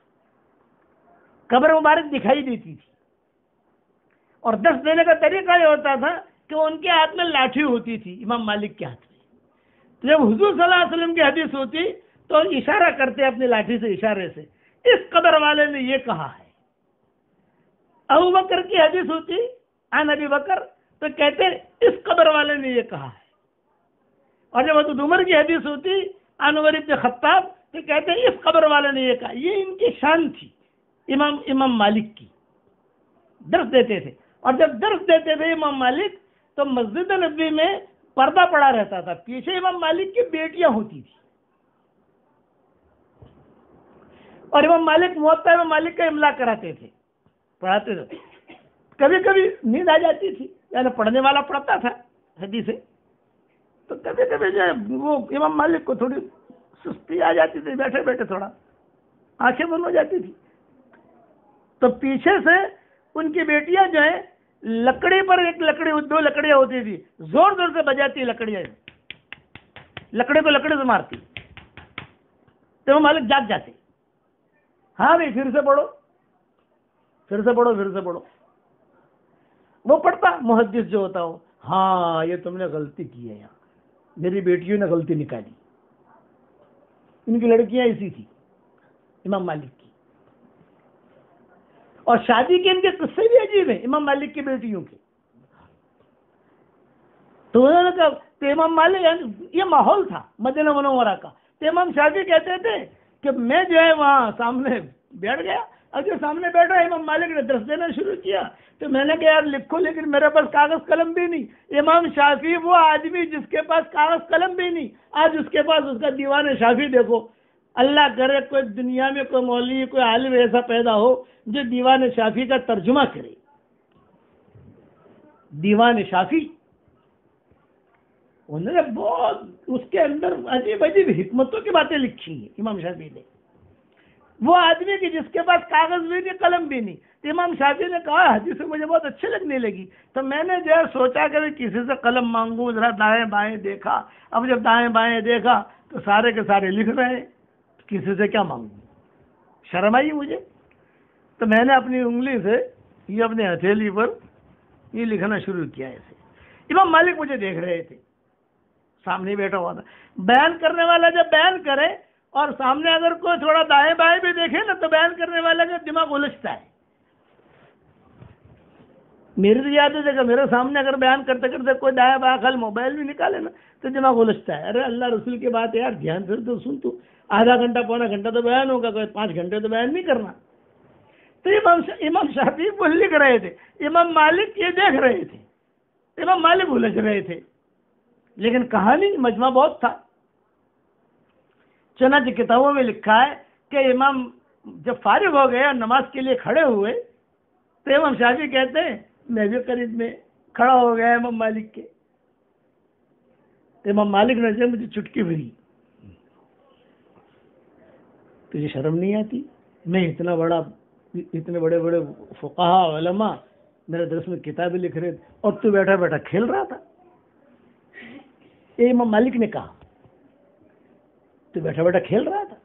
قبر مبارک دکھائی دیتی تھی، اور درس دینے کا طریقہ یہ ہوتا تھا کہ ان کے ہاتھ میں لاٹھی ہوتی تھی، امام مالک کے ہاتھ میں. تو جب حضور صلی اللہ علیہ وسلم کی حدیث ہوتی تو اشارہ کرتے اپنی لاٹھی سے، اشارے سے اس قبر والے نے یہ کہا ہے. ابو بکر کی حدیث ہوتی عن ابی بکر تو کہتے اس قبر والے نے یہ کہا ہے. اور جب حضرت عمر کی حدیث ہوتی عن عمر بن خطاب تو کہتے اس قبر والے نے یہ کہا. یہ ان کی شان تھی امام مالک کی. درس دیتے تھے، اور جب درس دیتے تھے امام مالک تو مسجد نبوی میں پردہ پڑا رہتا تھا. پیچھے امام مالک کی بیٹیاں ہوتی تھی، اور امام مالک موطا امام مالک کا املا کراتے تھے، پڑھاتے تھے. کبھی کبھی نیند آ جاتی تھی، یعنی پڑھنے والا پڑھتا تھا حدیثیں، تو کبھی کبھی جو ہے وہ امام مالک کو تھوڑی سستی آ جاتی تھی، بیٹھے بیٹھے تھوڑا آنکھیں بند ہو جاتی تھی. تو پیچھے سے ان کی بیٹیاں جو ہے لکڑی پر 2 لکڑیاں ہوتی تھی، زور زور سے بجاتی لکڑیاں، لکڑی کو لکڑی سے مارتی. تو وہ مالک جاگ جاتے. ہاں بھائی پھر سے پڑھو. फिर से पढ़ो, फिर से पढ़ो। वो पढ़ता, मुहद्दिस जो होता हो, हाँ ये तुमने गलती की है, यहाँ मेरी बेटियों ने गलती निकाली। इनकी लड़कियां ऐसी थी इमाम मालिक की, और शादी के इनके किस्से भी अजीब है इमाम मालिक की बेटियों के। तो उन्होंने कहा, तो इमाम मालिक, ये माहौल था मदीना मुनव्वरा का, तो इमाम शाफी कहते थे कि मैं जो है वहाँ सामने बैठ गया, और जो सामने बैठा इमाम मालिक ने दर्स देना शुरू किया, तो मैंने कहा यार लिखो, लेकिन मेरे पास कागज कलम भी नहीं। इमाम शाफी वो आदमी जिसके पास कागज कलम भी नहीं, आज उसके पास उसका दीवान शाफी देखो। अल्लाह करे कोई दुनिया में कोई मौलवी, कोई आलिम ऐसा पैदा हो जो दीवान शाफी का तर्जुमा करे। दीवान शाफी, उन्होंने बहुत उसके अंदर अजीब अजीब हिकमतों की बातें लिखी हैं इमाम शाफी ने। वो आदमी की जिसके पास कागज भी नहीं, कलम भी नहीं। तो इमाम शाफी ने कहा हदीस मुझे बहुत अच्छी लगने लगी, तो मैंने जो है सोचा कि किसी से कलम मांगू, जरा दाएं बाएं देखा। अब जब दाएं बाएं देखा तो सारे के सारे लिख रहे हैं, किसी से क्या मांगू, शर्म आई मुझे। तो मैंने अपनी उंगली से ये अपने हथेली पर ये लिखना शुरू किया ऐसे। इमाम मालिक मुझे देख रहे थे, सामने बैठा हुआ था। बयान करने वाला जब बयान करे और सामने अगर कोई थोड़ा दाएं बाएं भी देखे ना, तो बयान करने वाला का दिमाग उलझता है। मेरी तो याद है कि मेरे सामने अगर बयान करते करते कोई दाएं बाएं खाली मोबाइल भी निकाले ना, तो दिमाग उलझता है। अरे अल्लाह रसूल की बात है यार, ध्यान से तो सुन, तू आधा घंटा पौना घंटा तो बयान होगा, कोई 5 घंटे तो बयान नहीं करना। तो इमाम शाफी वो लिख रहे थे, इमाम मालिक ये देख रहे थे, इमाम मालिक उलझ रहे थे। लेकिन कहानी मजमा बहुत था। चुनांचे किताबों में लिखा है कि इमाम जब फारिग हो गए और नमाज के लिए खड़े हुए, तो इमाम शाफी कहते हैं मैं भी करीब में खड़ा हो गया इमाम मालिक के। तो इमाम मालिक ने जब मुझे चुटकी भरी, तुझे शर्म नहीं आती? मैं इतने बड़े बड़े फुकाहा उलमा मेरे दरस में किताबें लिख रहे थे, और तू बैठा बैठा खेल रहा था। इमाम मालिक ने कहा, तू बैठा बैठा खेल रहा था,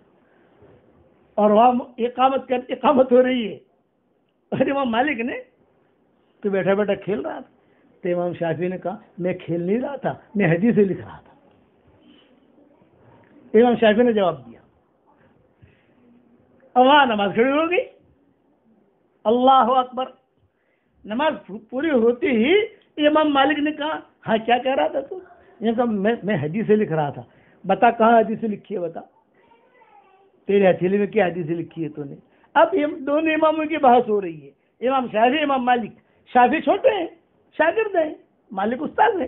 और वहां इकामत हो रही है, और इमाम मालिक ने तू बैठा बैठा खेल रहा था। तो इमाम शाफी ने कहा, मैं खेल नहीं रहा था, मैं हदीसें लिख रहा था। इमाम शाफी ने जवाब दिया, और वहां नमाज खड़ी हो गई। अल्लाह अकबर। नमाज पूरी होती ही इमाम मालिक ने कहा, हाँ क्या कह रहा था तू? ये कहा, मैं हदीसें लिख रहा था। बता कहाँ हदीसें लिखी है, बता तेरे हथेली में क्या हदीसें लिखी है तूने। अब दोनों इमामों की बहस हो रही है, इमाम शाफी इमाम मालिक। शाफी छोटे हैं, शागिर्द हैं, मालिक उस्ताद है।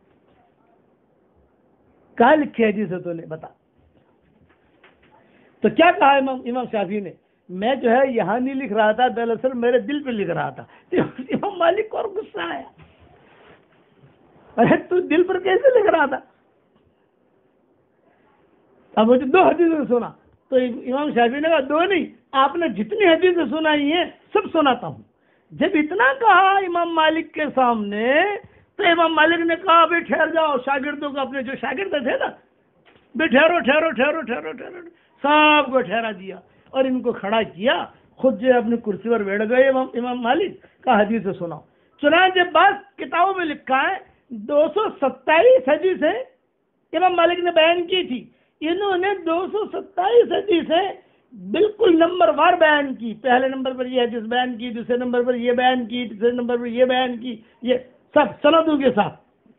कहाँ लिखी है हदीसें तूने, बता। तो क्या कहा इमाम शाफी ने, मैं जो है यहाँ नहीं लिख रहा था, दरअसल मेरे दिल पे लिख रहा था। तो इमाम मालिक को और गुस्सा आया, अरे तू दिल पर कैसे लिख रहा था? अब मुझे 2 हदीसें सुना। तो इमाम शाफी ने कहा, 2 नहीं, आपने जितनी हदीसें सुनाई हैं सब सुनाता हूँ। जब इतना कहा इमाम मालिक के सामने, तो इमाम मालिक ने कहा, अभी ठहर जाओ, शागिर्दों को, अपने जो शागिर्द थे ना, भी ठहरो ठहरो ठहरो ठहरो ठहरो, सबको ठहरा दिया और इनको खड़ा किया। खुद जो अपनी कुर्सी पर बैठ गए इमाम मालिक का हदीस सुनाओ। चुनांचे बात किताबों में लिखा है 227 हदीसें इमाम मालिक ने बयान की थी। इन्होंने 227 हदीसें बिल्कुल नंबर वार बयान की। पहले नंबर पर ये हदीस बयान की, दूसरे नंबर पर ये बयान की, तीसरे नंबर पर ये बयान की, ये सब सनदों के साथ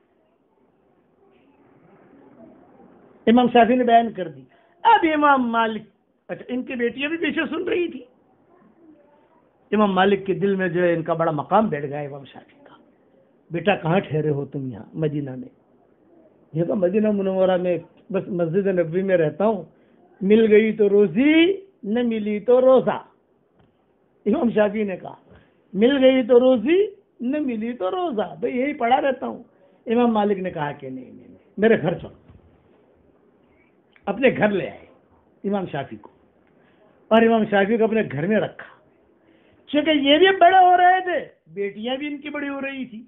इमाम शाफी ने बयान कर दी। अब इमाम मालिक, अच्छा इनकी बेटियां भी पीछे सुन रही थी। इमाम मालिक के दिल में जो है इनका बड़ा मकाम बैठ गया इमाम शाफी का। बेटा कहाँ ठहरे हो तुम? यहाँ मदीना में। ये तो मदीना मुनव्वरा में बस मस्जिद नबवी में रहता हूँ, मिल गई तो रोजी, न मिली तो रोजा। इमाम शाफी ने कहा, मिल गई तो रोजी, न मिली तो रोजा, भाई यही पढ़ा रहता हूँ। इमाम मालिक ने कहा कि नहीं, मेरे घर चलो। अपने घर ले आए इमाम शाफी को, और इमाम शाफी को अपने घर में रखा। क्योंकि ये भी बड़े हो रहे थे, बेटियां भी इनकी बड़ी हो रही थी।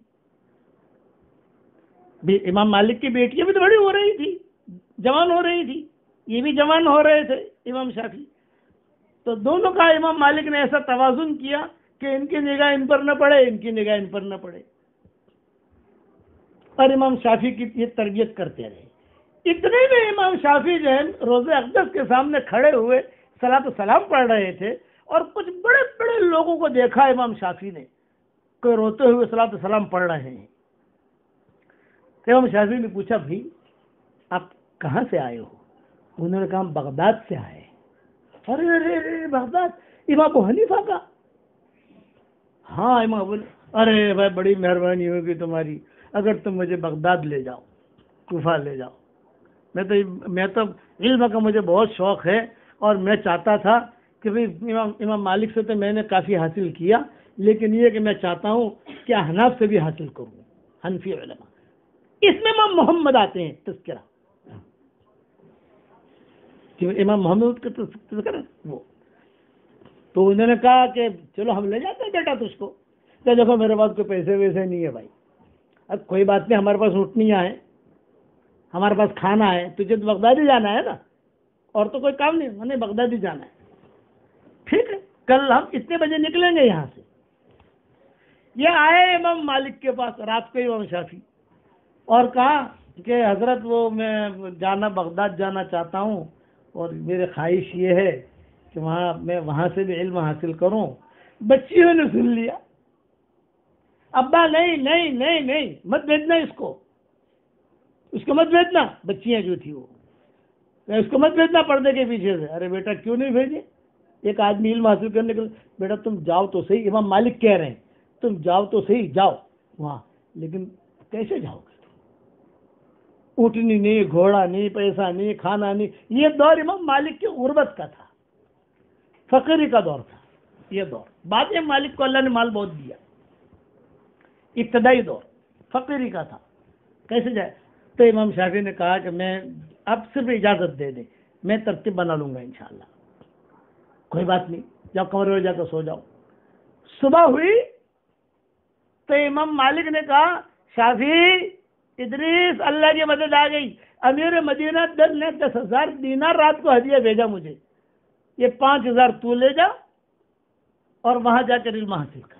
इमाम मालिक की बेटियां भी तो बड़ी हो रही थी, जवान हो रही थी, ये भी जवान हो रहे थे इमाम शाफी। تو دونوں کا امام مالک نے ایسا توازن کیا کہ ان کی نگاہ ان پر نہ پڑے، ان کی نگاہ ان پر نہ پڑے، اور امام شافعی کی یہ تربیت کرتے رہے۔ اتنے میں امام شافعی جو ہے روزہ اقدس کے سامنے کھڑے ہوئے صلاۃ و سلام پڑھ رہے تھے، اور کچھ بڑے بڑے لوگوں کو دیکھا امام شافعی نے کہ روتے ہوئے صلاۃ و سلام پڑھ رہے ہیں۔ امام شافعی نے پوچھا بھائی آپ کہاں سے آئے ہو؟ انہوں نے کہا ہم بغداد سے آئے۔ ارے ارے ارے بغداد، امام ابو حنیفہ کا؟ ہاں امام ابو، ارے بھائی بڑی مہربانی ہوگی تمہاری اگر تم مجھے بغداد لے جاؤ، کوفہ لے جاؤ۔ میں تو علم کا مجھے بہت شوق ہے، اور میں چاہتا تھا کہ امام مالک سے تو میں نے کافی حاصل کیا، لیکن یہ کہ میں چاہتا ہوں کہ احناف سے بھی حاصل کروں، حنفی علماء۔ اس میں امام محمد آتے ہیں تذکرہ، امام محمد کا تذکرہ وہ۔ تو انہوں نے کہا کہ چلو ہم لے جاتے ہیں بیٹا تجھ کو۔ کہ دیکھو میرے پاس کوئی پیسے ویسے نہیں ہے بھائی، اب کوئی بات نہیں، ہمارے پاس اونٹنیاں ہیں، ہمارے پاس کھانا ہے، تجھے تو بغداد ہی جانا ہے نا، اور تو کوئی کام نہیں، ہمیں بغداد ہی جانا ہے۔ ٹھیک ہے، کل ہم اتنے بجے نکلیں گے یہاں سے۔ یہ آئے امام مالک کے پاس رات کو امام شافعی، اور کہا کہ حضرت وہ میں بغداد جانا چاہتا ہوں، اور میری خواہش یہ ہے کہ میں وہاں سے بھی علم حاصل کروں۔ بچیوں نے سن لیا، ابا نہیں نہیں نہیں نہیں مت بھیجنا اس کو مت بھیجنا، بچیاں جو تھی وہ، اس کو مت بھیجنا پردے کے پیچھے سے۔ ارے بیٹا کیوں نہیں بھیجے؟ ایک آدمی علم حاصل کرنے کے لیے، بیٹا تم جاؤ تو صحیح، امام مالک کہہ رہے ہیں تم جاؤ تو صحیح، جاؤ وہاں، لیکن کیسے جاؤ گے؟ اونٹنی نہیں، گھوڑا نہیں، پیسہ نہیں، کھانا نہیں۔ یہ دور امام مالک کی غربت کا تھا، فقیری کا دور تھا یہ دور۔ بعد میں مالک کو اللہ نے مال بہت دیا، ابتدائی دور فقیری کا تھا، کیسے جائے؟ تو امام شافعی نے کہا کہ میں اب صرف اجازت دے دیں، میں ترتیب بنا لوں گا انشاءاللہ، کوئی بات نہیں، جاؤ کمرے میں جا کر سو جاؤ۔ صبح ہوئی تو امام مالک نے کہا شافعی ادریس، اللہ کی مدد آ گئی، امیر مدینہ نے 10,000 دینار رات کو ہدیہ بھیجا مجھے، یہ 5,000 تو لے جا اور وہاں جا کر علم حاصل کر۔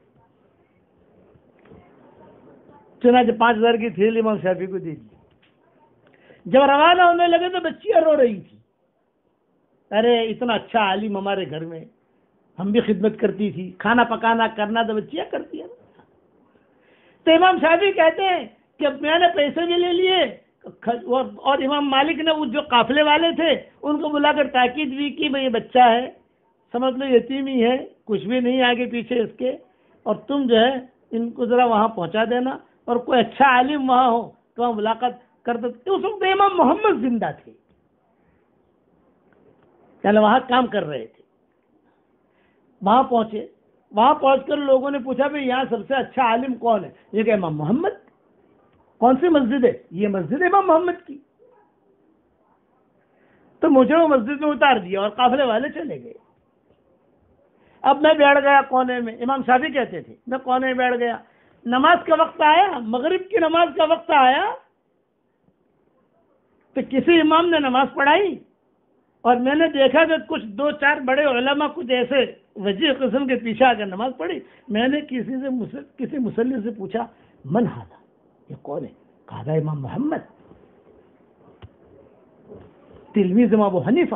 چنانچہ 5,000 کی تھیلی امام شافعی کو دے دی۔ جب روانہ ہونے لگے تو بچیاں رو رہی تھی، ارے اتنا اچھا عالم ہمارے گھر میں، ہم بھی خدمت کرتی تھی، کھانا پکانا کرنا تو بچیاں کرتی ہیں۔ تو امام شافعی کہتے ہیں کہ میں نے پیسے بھی لے لیے، اور امام مالک نے وہ جو قافلے والے تھے ان کو بلا کر تاکید بھی کی، بھئی یہ بچہ ہے، سمجھ لو یتیم ہی ہے، کچھ بھی نہیں آگے پیچھے اس کے، اور تم جو ہے ان کو ذرا وہاں پہنچا دینا، اور کوئی اچھا عالم وہاں ہو تو وہاں ملاقات کر دو۔ اس وقت امام محمد زندہ تھے، یعنی وہاں کام کر رہے تھے۔ وہاں پہنچے، وہاں پہنچ کر لوگوں نے پوچھا بھئی یہاں سب سے اچھا عالم کون ہے؟ یہ کہ امام محمد۔ کون سی مسجد ہے؟ یہ مسجد امام محمد کی۔ تو مجھے وہ مسجد میں اتار دیا اور قافلے والے چلے گئے۔ اب میں بیٹھ گیا کونے میں، امام شافعی کہتے تھے میں کونے میں بیٹھ گیا۔ نماز کا وقت آیا، مغرب کی نماز کا وقت آیا تو کسی امام نے نماز پڑھائی، اور میں نے دیکھا کہ کچھ 2-4 بڑے علماء کچھ ایسے وجیح قسم کے پیچھے آ کر نماز پڑھی۔ میں نے کسی مصلی سے پوچھا من ہذا، یہ کون ہے؟ کہا امام محمد، تلمیذ امام ابو حنیفہ،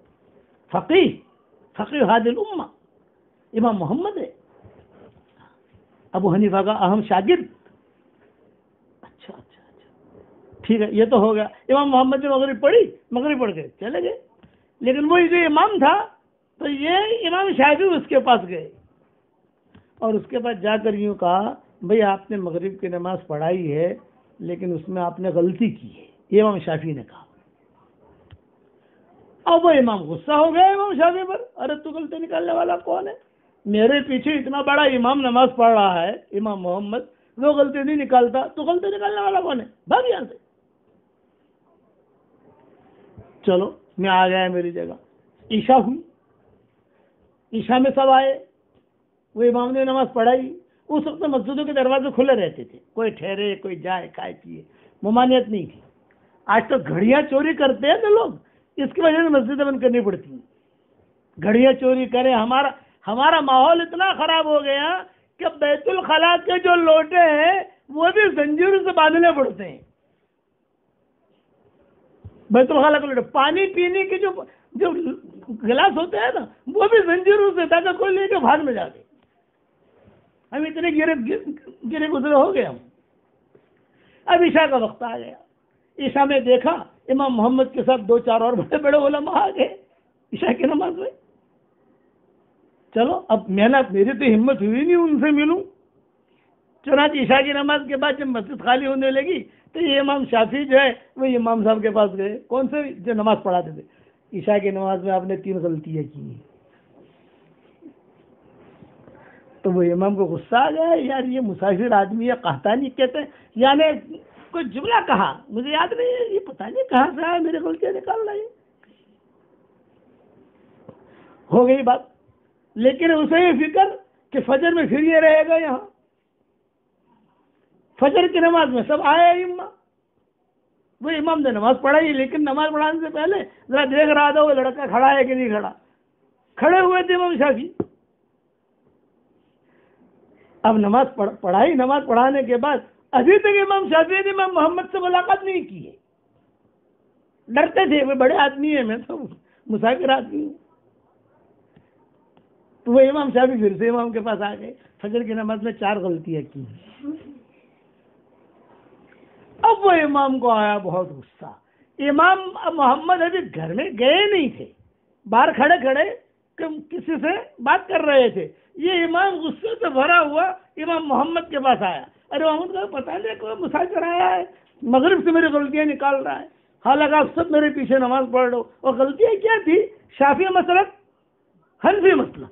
فقیہ هذه الامہ، امام محمد ہے، ابو حنیفہ کا اہم شاگرد۔ اچھا ٹھیک ہے، یہ تو ہو گیا۔ امام محمد نے مغرب پڑھ گئے، چلے گئے۔ لیکن وہ جو امام تھا تو یہ امام شافعی اس کے پاس گئے، اور اس کے پاس جا کر یوں کہا بھئی آپ نے مغرب کی نماز پڑھائی ہے لیکن اس میں آپ نے غلطی کی ہے، یہ امام شافعی نے کہا۔ اب وہ امام غصہ ہو گیا امام شافعی پر، ارے تو غلطی نکالنے والا کون ہے؟ میرے پیچھے اتنا بڑا امام نماز پڑھ رہا ہے، امام محمد، وہ غلطی نہیں نکالتا، تو غلطی نکالنے والا کون ہے؟ بھاگ یہاں سے۔ چلو میں آ گیا میری جگہ، عشاء ہوئی، عشاء میں سب آئے، وہ امام نے نماز پڑھائی۔ اس وقت مسجدوں کے دروازے کھلے رہتے تھے، کوئی ٹھہرے، کوئی جائے، کھائے پیے، ممانعت نہیں تھی۔ آج تو گھڑیاں چوری کرتے ہیں نا لوگ، اس کی وجہ سے مسجدیں بند کرنی پڑتی ہیں۔ گھڑیاں چوری کریں. ہمارا ماحول اتنا خراب ہو گیا کہ بیت الخلا کے جو لوٹے ہیں وہ بھی زنجیروں سے باندھنے پڑتے ہیں. بیت الخلا کے لوٹے, پانی پینے کے جو گلاس ہوتے ہیں نا وہ بھی زنجیروں سے, تاکہ کوئی لے کے بھاگ نہ جاتے. ہم اتنے گرے گزرے ہو گئے. ہم اب عشاء کا وقت آ گیا. عشاء میں دیکھا امام محمد کے ساتھ 2-4 اور بڑے بڑے علماء آ گئے عشاء کی نماز میں. چلو اب محنت, میری تو ہمت ہوئی نہیں ان سے ملوں. چنانچہ عشاء کی نماز کے بعد جب مسجد خالی ہونے لگی تو یہ امام شافعی جو ہے وہ امام صاحب کے پاس گئے. کون سے جو نماز پڑھاتے تھے. عشاء کی نماز میں آپ نے 3 غلطیاں کی. تو وہ امام کو غصہ آ گیا, یار یہ مسافر آدمی ہے, قحطانی کہتے ہیں, یعنی کوئی جملہ کہا مجھے یاد نہیں ہے, یہ پتہ نہیں کہاں سے آیا, میرے غلطیاں نکال رہا ہے. ہو گئی بات. لیکن اسے یہ فکر کہ فجر میں پھر یہ رہے گا یہاں. فجر کی نماز میں سب آئے امام, وہ امام نے نماز پڑھائی, لیکن نماز پڑھانے سے پہلے ذرا دیکھ رہا تھا وہ لڑکا کھڑا ہے کہ نہیں کھڑا. کھڑے ہوئے تھے امام شافعی. اب نماز پڑھائی. نماز پڑھانے کے بعد ابھی تک امام شافعی نے امام محمد سے ملاقات نہیں کی ہے. ڈرتے تھے, وہ بڑے آدمی ہیں, میں تو مسافر آدمی ہوں. تو وہ امام شافعی پھر سے امام کے پاس آ گئے. فجر کی نماز میں 4 غلطیاں کی. اب وہ امام کو آیا بہت غصہ. امام محمد ابھی گھر میں گئے نہیں تھے, باہر کھڑے کھڑے کسی سے بات کر رہے تھے. یہ امام غصے سے بھرا ہوا امام محمد کے پاس آیا. ارے محمد کو پتہ نہیں کوئی مسافر آیا ہے, مغرب سے میری غلطیاں نکال رہا ہے, حالانکہ آپ سب میرے پیچھے نماز پڑھ رہے ہو. اور غلطیاں کیا تھی؟ شافعی مسلک, حنفی مسلک.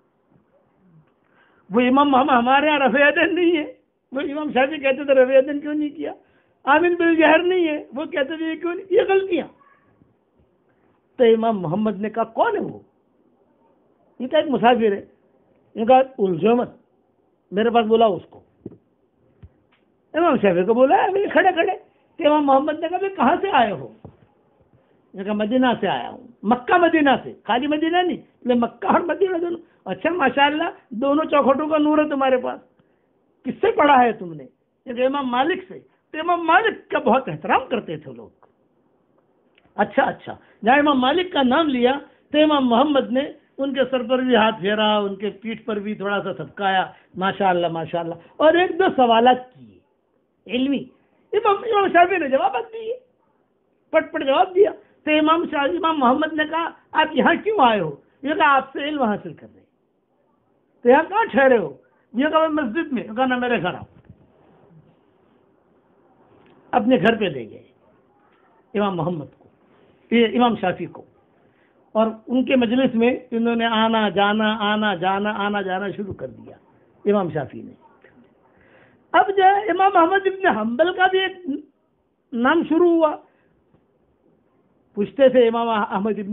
وہ امام ہمارے یہاں رفع یدین نہیں ہے, وہ امام شافعی کہتے تھے رفع یدین کیوں نہیں کیا. آمین بالجہر نہیں ہے, وہ کہتے تھے کیوں نہیں, یہ غلطیاں. تو امام محمد نے کہا کون ہے وہ؟ یہ کہا ایک مسافر ہے. یہ کہا الجھو مت, میرے پاس بولا اس کو. امام شافعی کو بولا ہے کھڑے کھڑے. کہ امام محمد نے کہا کہاں سے آئے ہو؟ یہ کہا مدینہ سے آیا ہوں. مکہ مدینہ سے, خالی مدینہ نہیں, مکہ اور مدینہ دونوں. اچھا ماشاءاللہ دونوں چوکھٹوں کا نور ہے تمہارے پاس. کس سے پڑھا ہے تم نے؟ یہ کہ امام مالک سے. تو امام مالک کا بہت احترام کرتے تھے لوگ. اچھا, جہاں امام مالک کا نام لیا تو امام محمد نے ان کے سر پر بھی ہاتھ پھیرا, ان کے پیٹھ پر بھی تھوڑا سا تھپکایا, ماشاءاللہ ماشاءاللہ, اور 1-2 سوالات کیے علمی. امام شافعی نے جوابات دیے, پٹ جواب دیا. تو امام محمد نے کہا آپ یہاں کیوں آئے ہو؟ یہ کہا آپ سے علم حاصل کر رہے. تو یہاں کہاں ٹھہرے ہو؟ یہ کہا میں مسجد میں. کہا نہ میرے گھر آؤ. اپنے گھر پہ لے گئے امام محمد کو, امام شافعی کو, اور ان کے مجلس میں انہوں نے آنا جانا شروع کر دیا امام شافعی نے. اب جو ہے امام احمد ابن حنبل کا بھی ایک نام شروع ہوا. پوچھتے تھے امام احمد ابن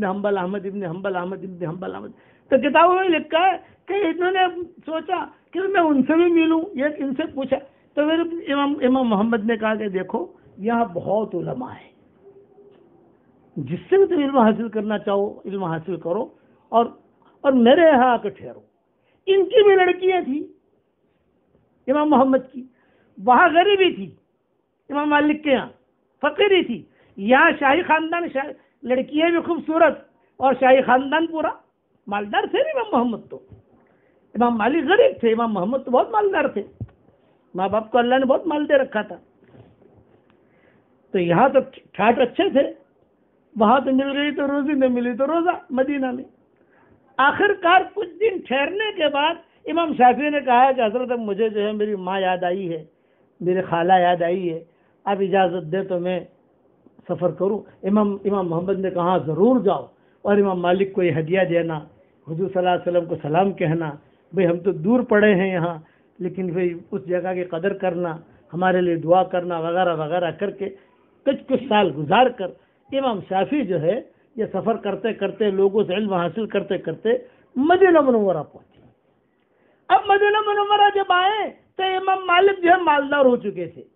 حنبل. تو کتابوں میں لکھا ہے کہ انہوں نے سوچا کہ میں ان سے بھی ملوں, یہ ان سے پوچھا. تو پھر امام محمد نے کہا کہ دیکھو یہاں بہت علماء ہیں, جس سے بھی تم علم حاصل کرنا چاہو علم حاصل کرو, اور میرے یہاں آ کے ٹھہرو. ان کی بھی لڑکیاں تھیں امام محمد کی, وہاں غریبی تھی امام مالک کے یہاں فقیری تھی. یہاں شاہی خاندان, لڑکیاں بھی خوبصورت, اور شاہی خاندان پورا مالدار تھے. امام محمد تو, امام مالک غریب تھے, امام محمد تو بہت مالدار تھے. ماں باپ کو اللہ نے بہت مال دے رکھا تھا. تو یہاں تو ٹھاٹ اچھے تھے, وہاں تو مل گئی تو روزی, نہ ملی تو روزہ مدینہ میں. آخر کار کچھ دن ٹھہرنے کے بعد امام شافعی نے کہا کہ حضرت اب مجھے جو ہے میری ماں یاد آئی ہے, میری خالہ یاد آئی ہے, اب اجازت دے تو میں سفر کروں. امام محمد نے کہا ضرور جاؤ, اور امام مالک کو یہ ہدیہ دینا, حضور صلی اللہ علیہ وسلم کو سلام کہنا, بھئی ہم تو دور پڑے ہیں یہاں, لیکن بھئی اس جگہ کی قدر کرنا, ہمارے لیے دعا کرنا وغیرہ وغیرہ کر کے کچھ سال گزار کر امام شافعی جو ہے یہ سفر کرتے کرتے, لوگوں سے علم حاصل کرتے کرتے مدینہ منورہ پہنچے. اب مدینہ منورہ جب آئے تو امام مالک جو ہے مالدار ہو چکے تھے,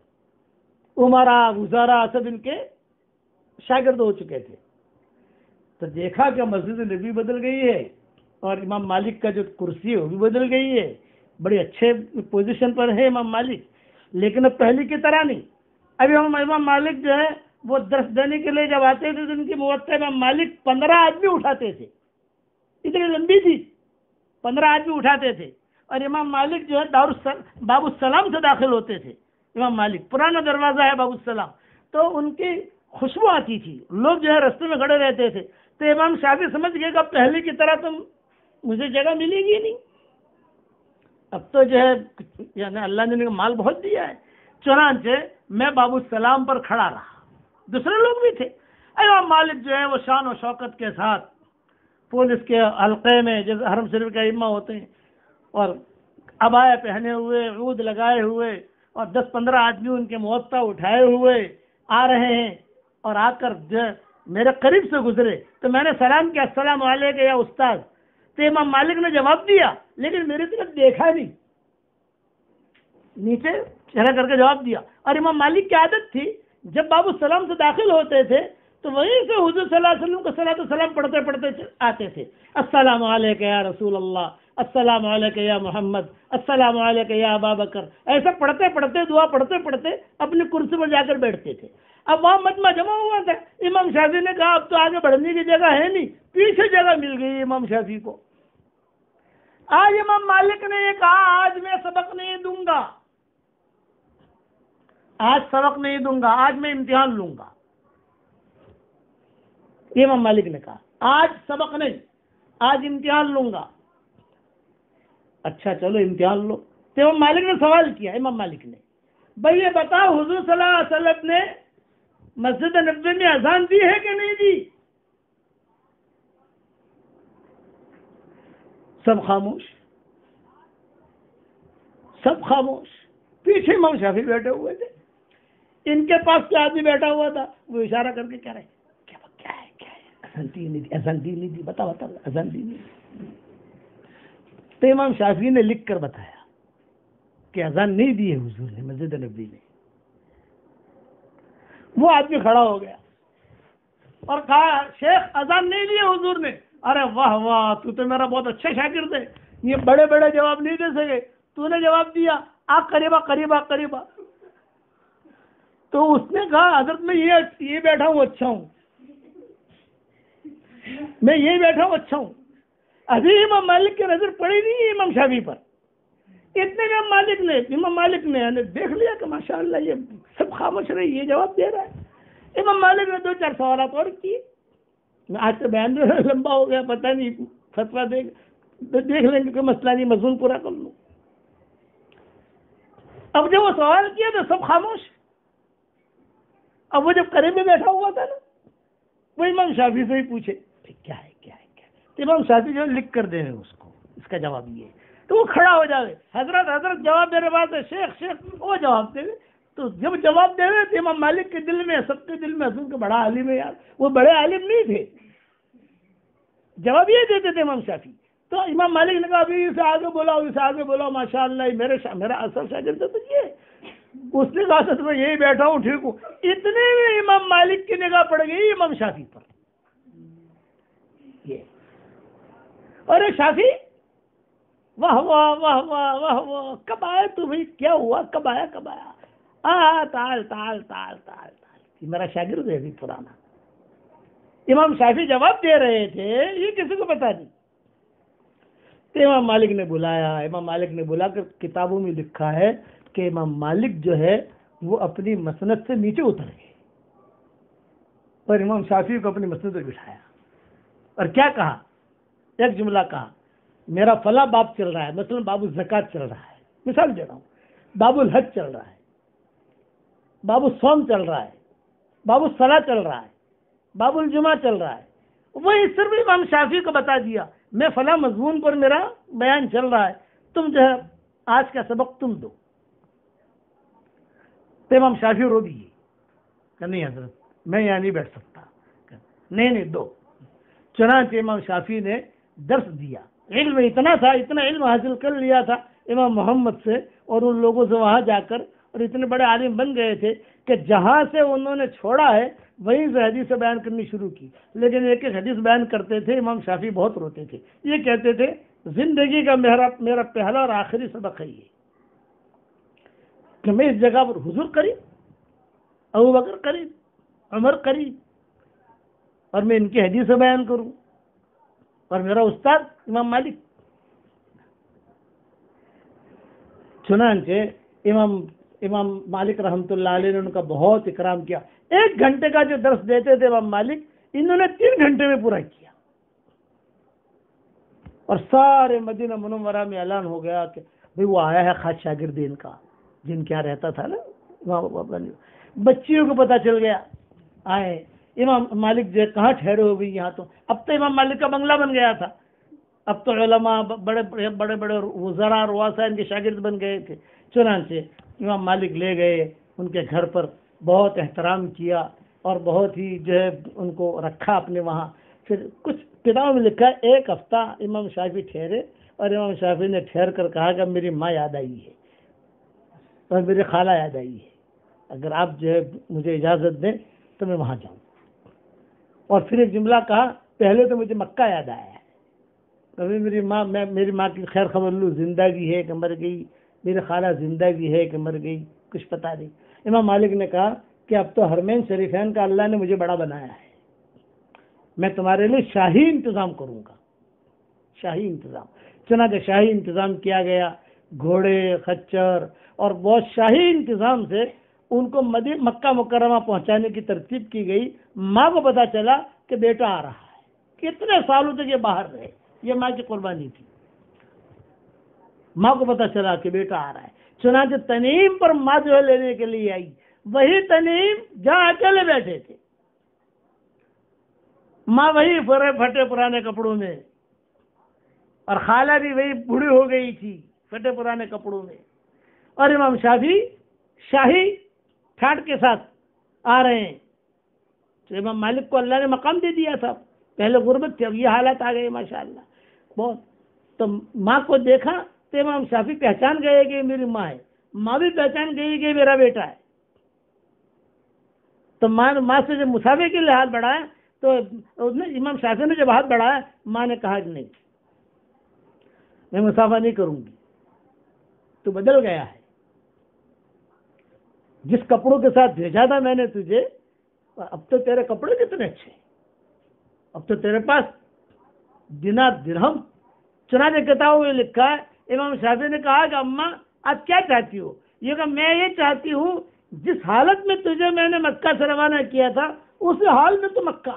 عمرا وزراء سب ان کے شاگرد ہو چکے تھے. تو دیکھا کہ مسجد نبی بدل گئی ہے اور امام مالک کا جو کرسی ہے وہ بھی بدل گئی ہے، بڑی اچھے پوزیشن پر ہے امام مالک، لیکن اب پہلی کی طرح نہیں۔ ابھی امام مالک جو ہے وہ درس دینے کے لیے جب آتے تھے تو ان کی موت امام مالک 15 آدمی اٹھاتے تھے، اتنی لمبی تھی، 15 آدمی اٹھاتے تھے۔ اور امام مالک جو ہے باب السلام سے داخل ہوتے تھے، امام مالک پرانا دروازہ ہے باب السلام، تو ان کی خوشبو آتی تھی، لوگ جو ہے رستے میں کھڑے رہتے تھے، تو امام شافعی سمجھ گئے کہ پہلے کی طرح تو مجھے جگہ ملے گی نہیں، اب تو جو ہے یعنی اللہ نے مال بہت دیا ہے، چنانچہ میں باب السلام پر کھڑا رہا، دوسرے لوگ بھی تھے۔ امام مالک جو ہے وہ شان و شوکت کے ساتھ پولیس کے حلقے میں جیسے حرم شریف کے ائمہ ہوتے ہیں، اور عبایا پہنے ہوئے، عود لگائے ہوئے، اور 10-15 آدمی ان کے موطا اٹھائے ہوئے آ رہے ہیں، اور آ کر جو میرے قریب سے گزرے تو میں نے سلام کیا، السلام علیکم یا استاد، تو امام مالک نے جواب دیا لیکن میری طرف دیکھا نہیں، نیچے چہرہ کر کے جواب دیا۔ اور امام مالک کی عادت تھی جب باب السلام سے داخل ہوتے تھے تو وہیں سے حضور صلی اللہ علیہ وسلم کو صلاۃ السلام پڑھتے پڑھتے آتے تھے، السلام علیکم یا رسول اللہ، السلام علیکم یا محمد، السلام علیکم یا ابا بکر، ایسا پڑھتے پڑھتے دعا پڑھتے پڑھتے اپنی کرسی پر جا کر بیٹھتے تھے۔ اب وہاں مجمع جمع ہوا تھا، امام شافعی نے کہا اب تو آگے بڑھنے کی جگہ ہے نہیں، پیچھے جگہ مل گئی امام شافعی کو۔ آج امام مالک نے یہ کہا آج میں سبق نہیں دوں گا، آج سبق نہیں دوں گا، آج میں امتحان لوں گا، یہ امام مالک نے کہا آج سبق نہیں، آج امتحان لوں گا۔ اچھا چلو امتحان لو، تو امام مالک نے سوال کیا، امام مالک نے بھائی یہ بتاؤ حضور صلی اللہ علیہ وسلم نے مسجد نبوی میں اذان دی ہے کہ نہیں دی؟ سب خاموش، سب خاموش۔ پیچھے امام شافعی بیٹھے ہوئے تھے، ان کے پاس کیا آدمی بیٹھا ہوا تھا، وہ اشارہ کر کے کہہ رہے کیا ہے اذان دی نہیں دی، اذان دی نہیں دی، بتا اذان دی نہیں۔ تو امام شافعی نے لکھ کر بتایا کہ اذان نہیں دی ہے حضور نے مسجد نبوی میں۔ وہ آدمی کھڑا ہو گیا اور کہا شیخ اذان نہیں دی ہے حضور نے۔ ارے واہ واہ، تو میرا بہت اچھا شاگرد ہے، یہ بڑے بڑے جواب نہیں دے سکے، تو نے جواب دیا، آ قریبا قریبا قریبا۔ تو اس نے کہا حضرت میں یہ بیٹھا ہوں اچھا ہوں، میں یہ بیٹھا ہوں اچھا ہوں۔ ابھی امام مالک کی نظر پڑی نہیں ہے امام شافعی پر، اتنے امام مالک نے دیکھ لیا کہ ماشاءاللہ یہ سب خاموش رہے، یہ جواب دے رہا ہے۔ امام مالک نے 2-4 سوالات اور کیے، آج تو بیان لمبا ہو گیا، پتہ نہیں فتویٰ دیکھ لیں گے کہ مسئلہ نہیں، مضمون پورا کر لوں۔ اب جب وہ سوال کیا تو سب خاموش۔ اب وہ جب قریب میں بیٹھا ہوا تھا نا، وہ امام شافعی سے ہی پوچھے کیا ہے تو امام شافعی جو لکھ کر دے رہے اس کو، اس کا جواب یہ ہے، تو وہ کھڑا ہو جاوے، حضرت جواب میرے پاس ہے، شیخ وہ جواب دے۔ تو جب جواب دے رہے تھے امام مالک کے دل میں، سب کے دل میں حضور کا بڑا عالم ہے یار، وہ بڑے عالم نہیں تھے، جواب یہ دیتے تھے امام شافعی۔ تو امام مالک نے کہا ابھی اسے آگے بولا، ماشاءاللہ میرا اصل شاگرد تو یہ۔ اس نے کہا میں یہی بیٹھا ہوں، ٹھیک ہوں۔ اتنے میں امام مالک کی نگاہ پڑ گئی امام شافعی پر، یہ ارے شافعی واہ واہ واہ واہ واہ واہ، کب آیا تو بھائی، کیا ہوا، کب آیا تال میرا شاگرد ہے ابھی پرانا۔ امام شافعی جواب دے رہے تھے، یہ کسی کو پتا نہیں۔ تو امام مالک نے بلا کر کتابوں میں لکھا ہے کہ امام مالک جو ہے وہ اپنی مسند سے نیچے اتر گئے اور امام شافعی کو اپنی مسند پہ بٹھایا اور کیا کہا، ایک جملہ کہا، میرا فلاں باب چل رہا ہے، مثلا باب الزکات چل رہا ہے، مثال دے رہا ہوں، باب الحج چل رہا ہے، باب الصوم چل رہا ہے، باب الصلاۃ چل رہا ہے، باب الجمعہ چل رہا ہے، وہی صرف امام شافعی کو بتا دیا میں فلاں مضمون پر میرا بیان چل رہا ہے، تم جو ہے آج کا سبق تم دو۔ تو امام شافعی رو دیے کہ نہیں حضرت میں یہاں نہیں بیٹھ سکتا، نہیں دو۔ چنانچہ امام شافعی نے درس دیا، علم اتنا تھا، اتنا علم حاصل کر لیا تھا امام محمد سے اور ان لوگوں سے وہاں جا کر، اور اتنے بڑے عالم بن گئے تھے کہ جہاں سے انہوں نے چھوڑا ہے وہیں سے حدیث بیان کرنی شروع کی، لیکن ایک ایک حدیث بیان کرتے تھے امام شافعی بہت روتے تھے، یہ کہتے تھے زندگی کا میرا پہلا اور آخری سبق ہے یہ کہ میں اس جگہ پر حضور قریب، ابوبکر قریب، عمر قریب، اور میں ان کی حدیث بیان کروں، اور میرا استاد امام مالک۔ چنانچہ امام مالک رحمۃ اللہ علیہ نے ان کا بہت اکرام کیا۔ 1 گھنٹے کا جو درس دیتے تھے امام مالک، انہوں نے 3 گھنٹے میں پورا کیا، اور سارے مدینہ منورہ میں اعلان ہو گیا کہ بھئی وہ آیا ہے خاص شاگرد ان کا، جن کیا رہتا تھا نا، بچیوں کو پتا چل گیا آئے۔ امام مالک جو کہاں ٹھہرے ہو گئی یہاں، تو اب تو امام مالک کا بنگلہ بن گیا تھا، اب تو علماء بڑے بڑے وزراء رؤساء ان کے شاگرد بن گئے تھے۔ چنانچہ امام مالک لے گئے ان کے گھر پر، بہت احترام کیا اور بہت ہی جو ہے ان کو رکھا اپنے وہاں۔ پھر کچھ کتابوں میں لکھا ہے 1 ہفتہ امام شافعی ٹھہرے، اور امام شافعی نے ٹھہر کر کہا کہ میری ماں یاد آئی ہے اور میری خالہ یاد آئی ہے، اگر آپ جو ہے مجھے اجازت دیں تو میں وہاں جاؤں۔ اور پھر ایک جملہ کہا، پہلے تو مجھے مکہ یاد آیا ہے، کبھی میری ماں کی خیر خبر لوں، زندگی ہے کہ مر گئی، میری خالہ زندگی ہے کہ مر گئی، کچھ پتہ نہیں۔ امام مالک نے کہا کہ اب تو حرمین شریفین کا اللہ نے مجھے بڑا بنایا ہے، میں تمہارے لیے شاہی انتظام کروں گا، شاہی انتظام۔ چنانچہ شاہی انتظام کیا گیا، گھوڑے، خچر اور بہت شاہی انتظام سے ان کو مکہ مکرمہ پہنچانے کی ترتیب کی گئی۔ ماں کو پتا چلا کہ بیٹا آ رہا ہے، کتنے سالوں تک یہ باہر رہے، یہ ماں کی قربانی تھی، ماں کو پتا چلا کہ بیٹا آ رہا ہے۔ چنانچہ تنعیم پر ماں جو ہے لینے کے لیے آئی، وہی تنعیم جہاں اکیلے بیٹھے تھے، ماں وہی پھٹے پرانے کپڑوں میں، اور خالہ بھی وہی بوڑھی ہو گئی تھی پھٹے پرانے کپڑوں میں، اور امام شافعی شاہی ٹھاٹ کے ساتھ آ رہے ہیں۔ تو امام مالک کو اللہ نے مقام دے دیا تھا، پہلے غربت تھی، اب یہ حالات آ گئے ماشاءاللہ بہت۔ تو ماں کو دیکھا تو امام شافعی پہچان گئے کہ میری ماں ہے، ماں بھی پہچان گئی کہ میرا بیٹا ہے۔ تو ماں سے جب مسافے کے لیے ہاتھ بڑھایا تو امام شافعی نے جب ہاتھ بڑھایا، ماں نے کہا کہ نہیں، میں مسافہ نہیں کروں گی، تو بدل گیا ہے، جس کپڑوں کے ساتھ بھیجا تھا میں نے تجھے، اب تو تیرے کپڑے کتنے اچھے، اب تو تیرے پاس دینار درہم۔ چنانچہ کتابوں میں لکھا ہے امام شافعی نے کہا کہ اماں آپ کیا چاہتی ہو؟ یہ کہ میں یہ چاہتی ہوں جس حالت میں تجھے میں نے مکہ سے روانہ کیا تھا اس حال میں تو مکہ۔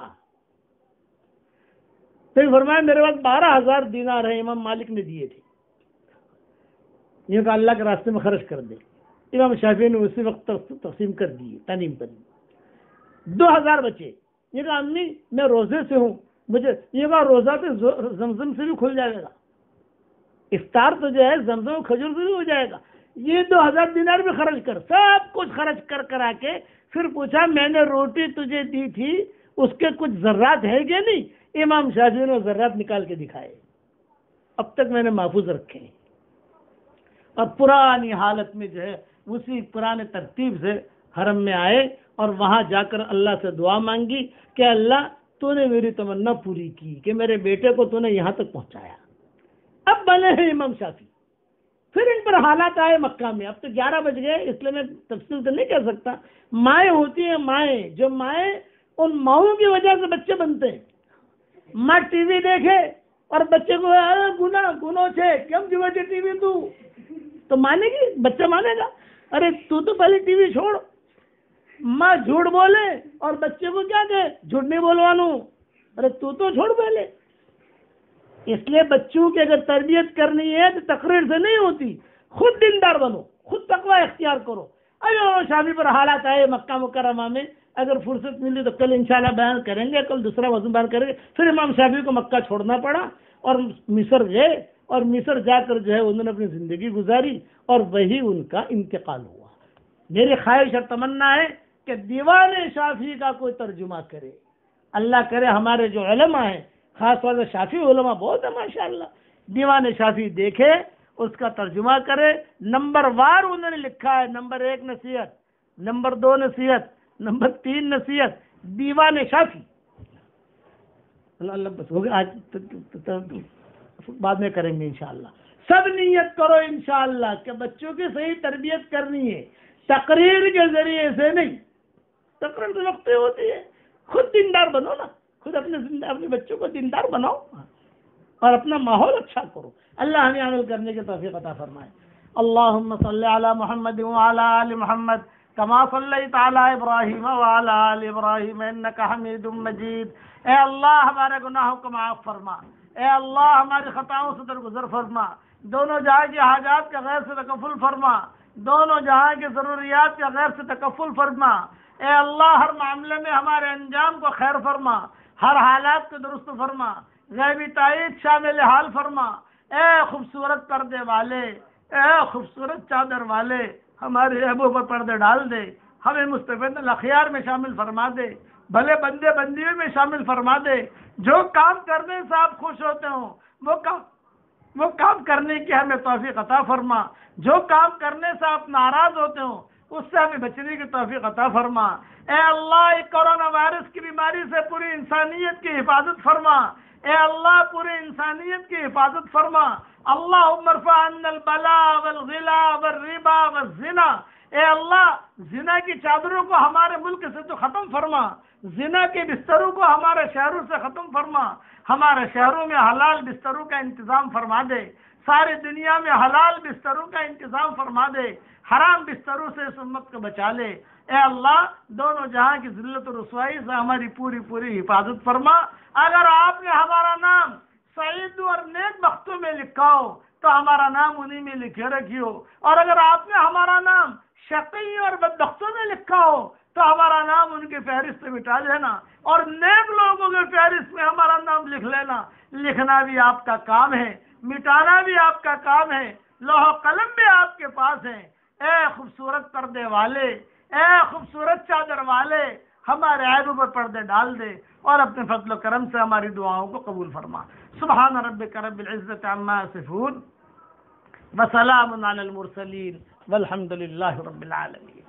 پھر فرمایا میرے پاس 12,000 دینار ہیں، امام مالک نے دیے تھے، یہ کہ اللہ کے راستے میں خرچ کر دے۔ امام شافعی نے اسی وقت تقسیم کر دیے، تنعیم پر 2,000 بچے۔ یہ کہا امی میں روزے سے ہوں، مجھے یہ کہا روزہ تو زمزم سے بھی کھل جائے گا، افطار تو جو ہے زمزم و کھجور سے بھی ہو جائے گا، یہ 2,000 دینار بھی خرچ کر۔ سب کچھ خرچ کر آ کے پھر پوچھا میں نے روٹی تجھے دی تھی اس کے کچھ ذرات ہے کہ نہیں؟ امام شافعی نے ذرات نکال کے دکھائے، اب تک میں نے محفوظ رکھے ہیں، اور پرانی حالت میں جو ہے اسی پرانے ترتیب سے حرم میں آئے، اور وہاں جا کر اللہ سے دعا مانگی کہ اللہ تو نے میری تمنا پوری کی کہ میرے بیٹے کو تو نے یہاں تک پہنچایا۔ اب بنے ہیں امام شافعی۔ پھر ان پر حالات آئے مکہ میں، اب تو 11 بج گئے، اس لیے میں تفصیل تو نہیں کہہ سکتا۔ مائیں ہوتی ہیں، مائیں، جو مائیں، ان ماؤں کی وجہ سے بچے بنتے ہیں۔ ماں ٹی وی دیکھے اور بچے کو گنو چھے کیم جو ٹی وی تو مانے گی، بچہ مانے گا؟ ارے تو پہلے ٹی وی چھوڑ۔ ماں جھوٹ بولے اور بچے کو کیا کہ جھوٹ نہیں بولوانو، ارے تو چھوڑ پہلے۔ اس لیے بچوں کی اگر تربیت کرنی ہے تو تقریر سے نہیں ہوتی، خود دیندار بنو، خود تقوی اختیار کرو۔ اگر شافعی پر حالات آئے مکہ مکرمہ میں، اگر فرصت ملی تو کل انشاءاللہ بیان کریں گے، کل دوسرا موضوع بیان کریں گے۔ پھر امام شافعی کو مکہ چھوڑنا پڑا اور مصر گئے، اور مصر جا کر جو ہے انہوں نے اپنی زندگی گزاری، اور وہی ان کا انتقال ہوا۔ میری خواہش اور تمنا ہے کہ دیوان شافعی کا کوئی ترجمہ کرے، اللہ کرے ہمارے جو علماء ہیں، خاص طور سے شافعی علماء بہت ہے ماشاءاللہ، دیوان شافعی دیکھے، اس کا ترجمہ کرے۔ نمبر وار انہوں نے لکھا ہے، نمبر 1 نصیحت نمبر 2 نصیحت، نمبر 3 نصیحت دیوان شافی. اللہ بس ہو گیا، آج بعد میں کریں گے انشاءاللہ. سب نیت کرو انشاءاللہ کہ بچوں کی صحیح تربیت کرنی ہے، تقریر کے ذریعے سے نہیں. تقریر تو وقت ہوتی ہے، خود دیندار بنو نا، خود اپنے بچوں کو دیندار بناؤ اور اپنا ماحول اچھا کرو. اللہ ہمیں عمل کرنے کی توفیق عطا فرمائے. اللہم صلی علی محمد وعلی آل محمد کما صلیت علی ابراہیم وعلی آل ابراہیم انک حمید مجید. اے اللہ ہمارے گناہوں کو معاف فرما، اے اللہ ہماری خطاؤں سے درگزر فرما، دونوں جہاں کی حاجات کا غیر سے تکفل فرما، دونوں جہاں کی ضروریات کا غیر سے تکفل فرما. اے اللہ ہر معاملے میں ہمارے انجام کو خیر فرما، ہر حالات کو درست فرما، غیبی تائید شامل حال فرما. اے خوبصورت پردے والے، اے خوبصورت چادر والے، ہمارے عیبوں پر پردے ڈال دے، ہمیں مستفید الاخیار میں شامل فرما دے، بھلے بندے بندیوں میں شامل فرما دے. جو کام کرنے سے آپ خوش ہوتے ہوں وہ کام کرنے کی ہمیں توفیق عطا فرما. جو کام کرنے سے آپ ناراض ہوتے ہوں اس سے ہمیں بچنے کی توفیق عطا فرما. اے اللہ کورونا وائرس کی بیماری سے پوری انسانیت کی حفاظت فرما. اے اللہ پوری انسانیت کی حفاظت فرما. اللہم ارفع عنا البلاء والغلا والربا والزنا. اے اللہ زنا کی چادروں کو ہمارے ملک سے تو ختم فرما، زنا کے بستروں کو ہمارے شہروں سے ختم فرما. ہمارے شہروں میں حلال بستروں کا انتظام فرما دے، ساری دنیا میں حلال بستروں کا انتظام فرما دے، حرام بستروں سے اس امت کو بچا لے. اے اللہ دونوں جہاں کی ذلت و رسوائی سے ہماری پوری حفاظت فرما. اگر آپ نے ہمارا نام سعید اور نیک بختوں میں لکھا ہو تو ہمارا نام انہی میں لکھے رکھیو، اور اگر آپ نے ہمارا نام شقی اور بدبختوں میں لکھا ہو تو ہمارا نام ان کی فہرست سے مٹا دینا، اور نیک لوگوں کے فہرست میں ہمارا نام لکھ لینا. لکھنا بھی آپ کا کام ہے، مٹانا بھی آپ کا کام ہے، لوح و قلم بھی آپ کے پاس ہے. اے خوبصورت پردے والے، اے خوبصورت چادر والے، ہمارے عیبوں پر پردے ڈال دے اور اپنے فضل و کرم سے ہماری دعاؤں کو قبول فرما. سبحان ربک رب العزت عما یصفون وسلام علی المرسلین والحمد للہ رب العالمین.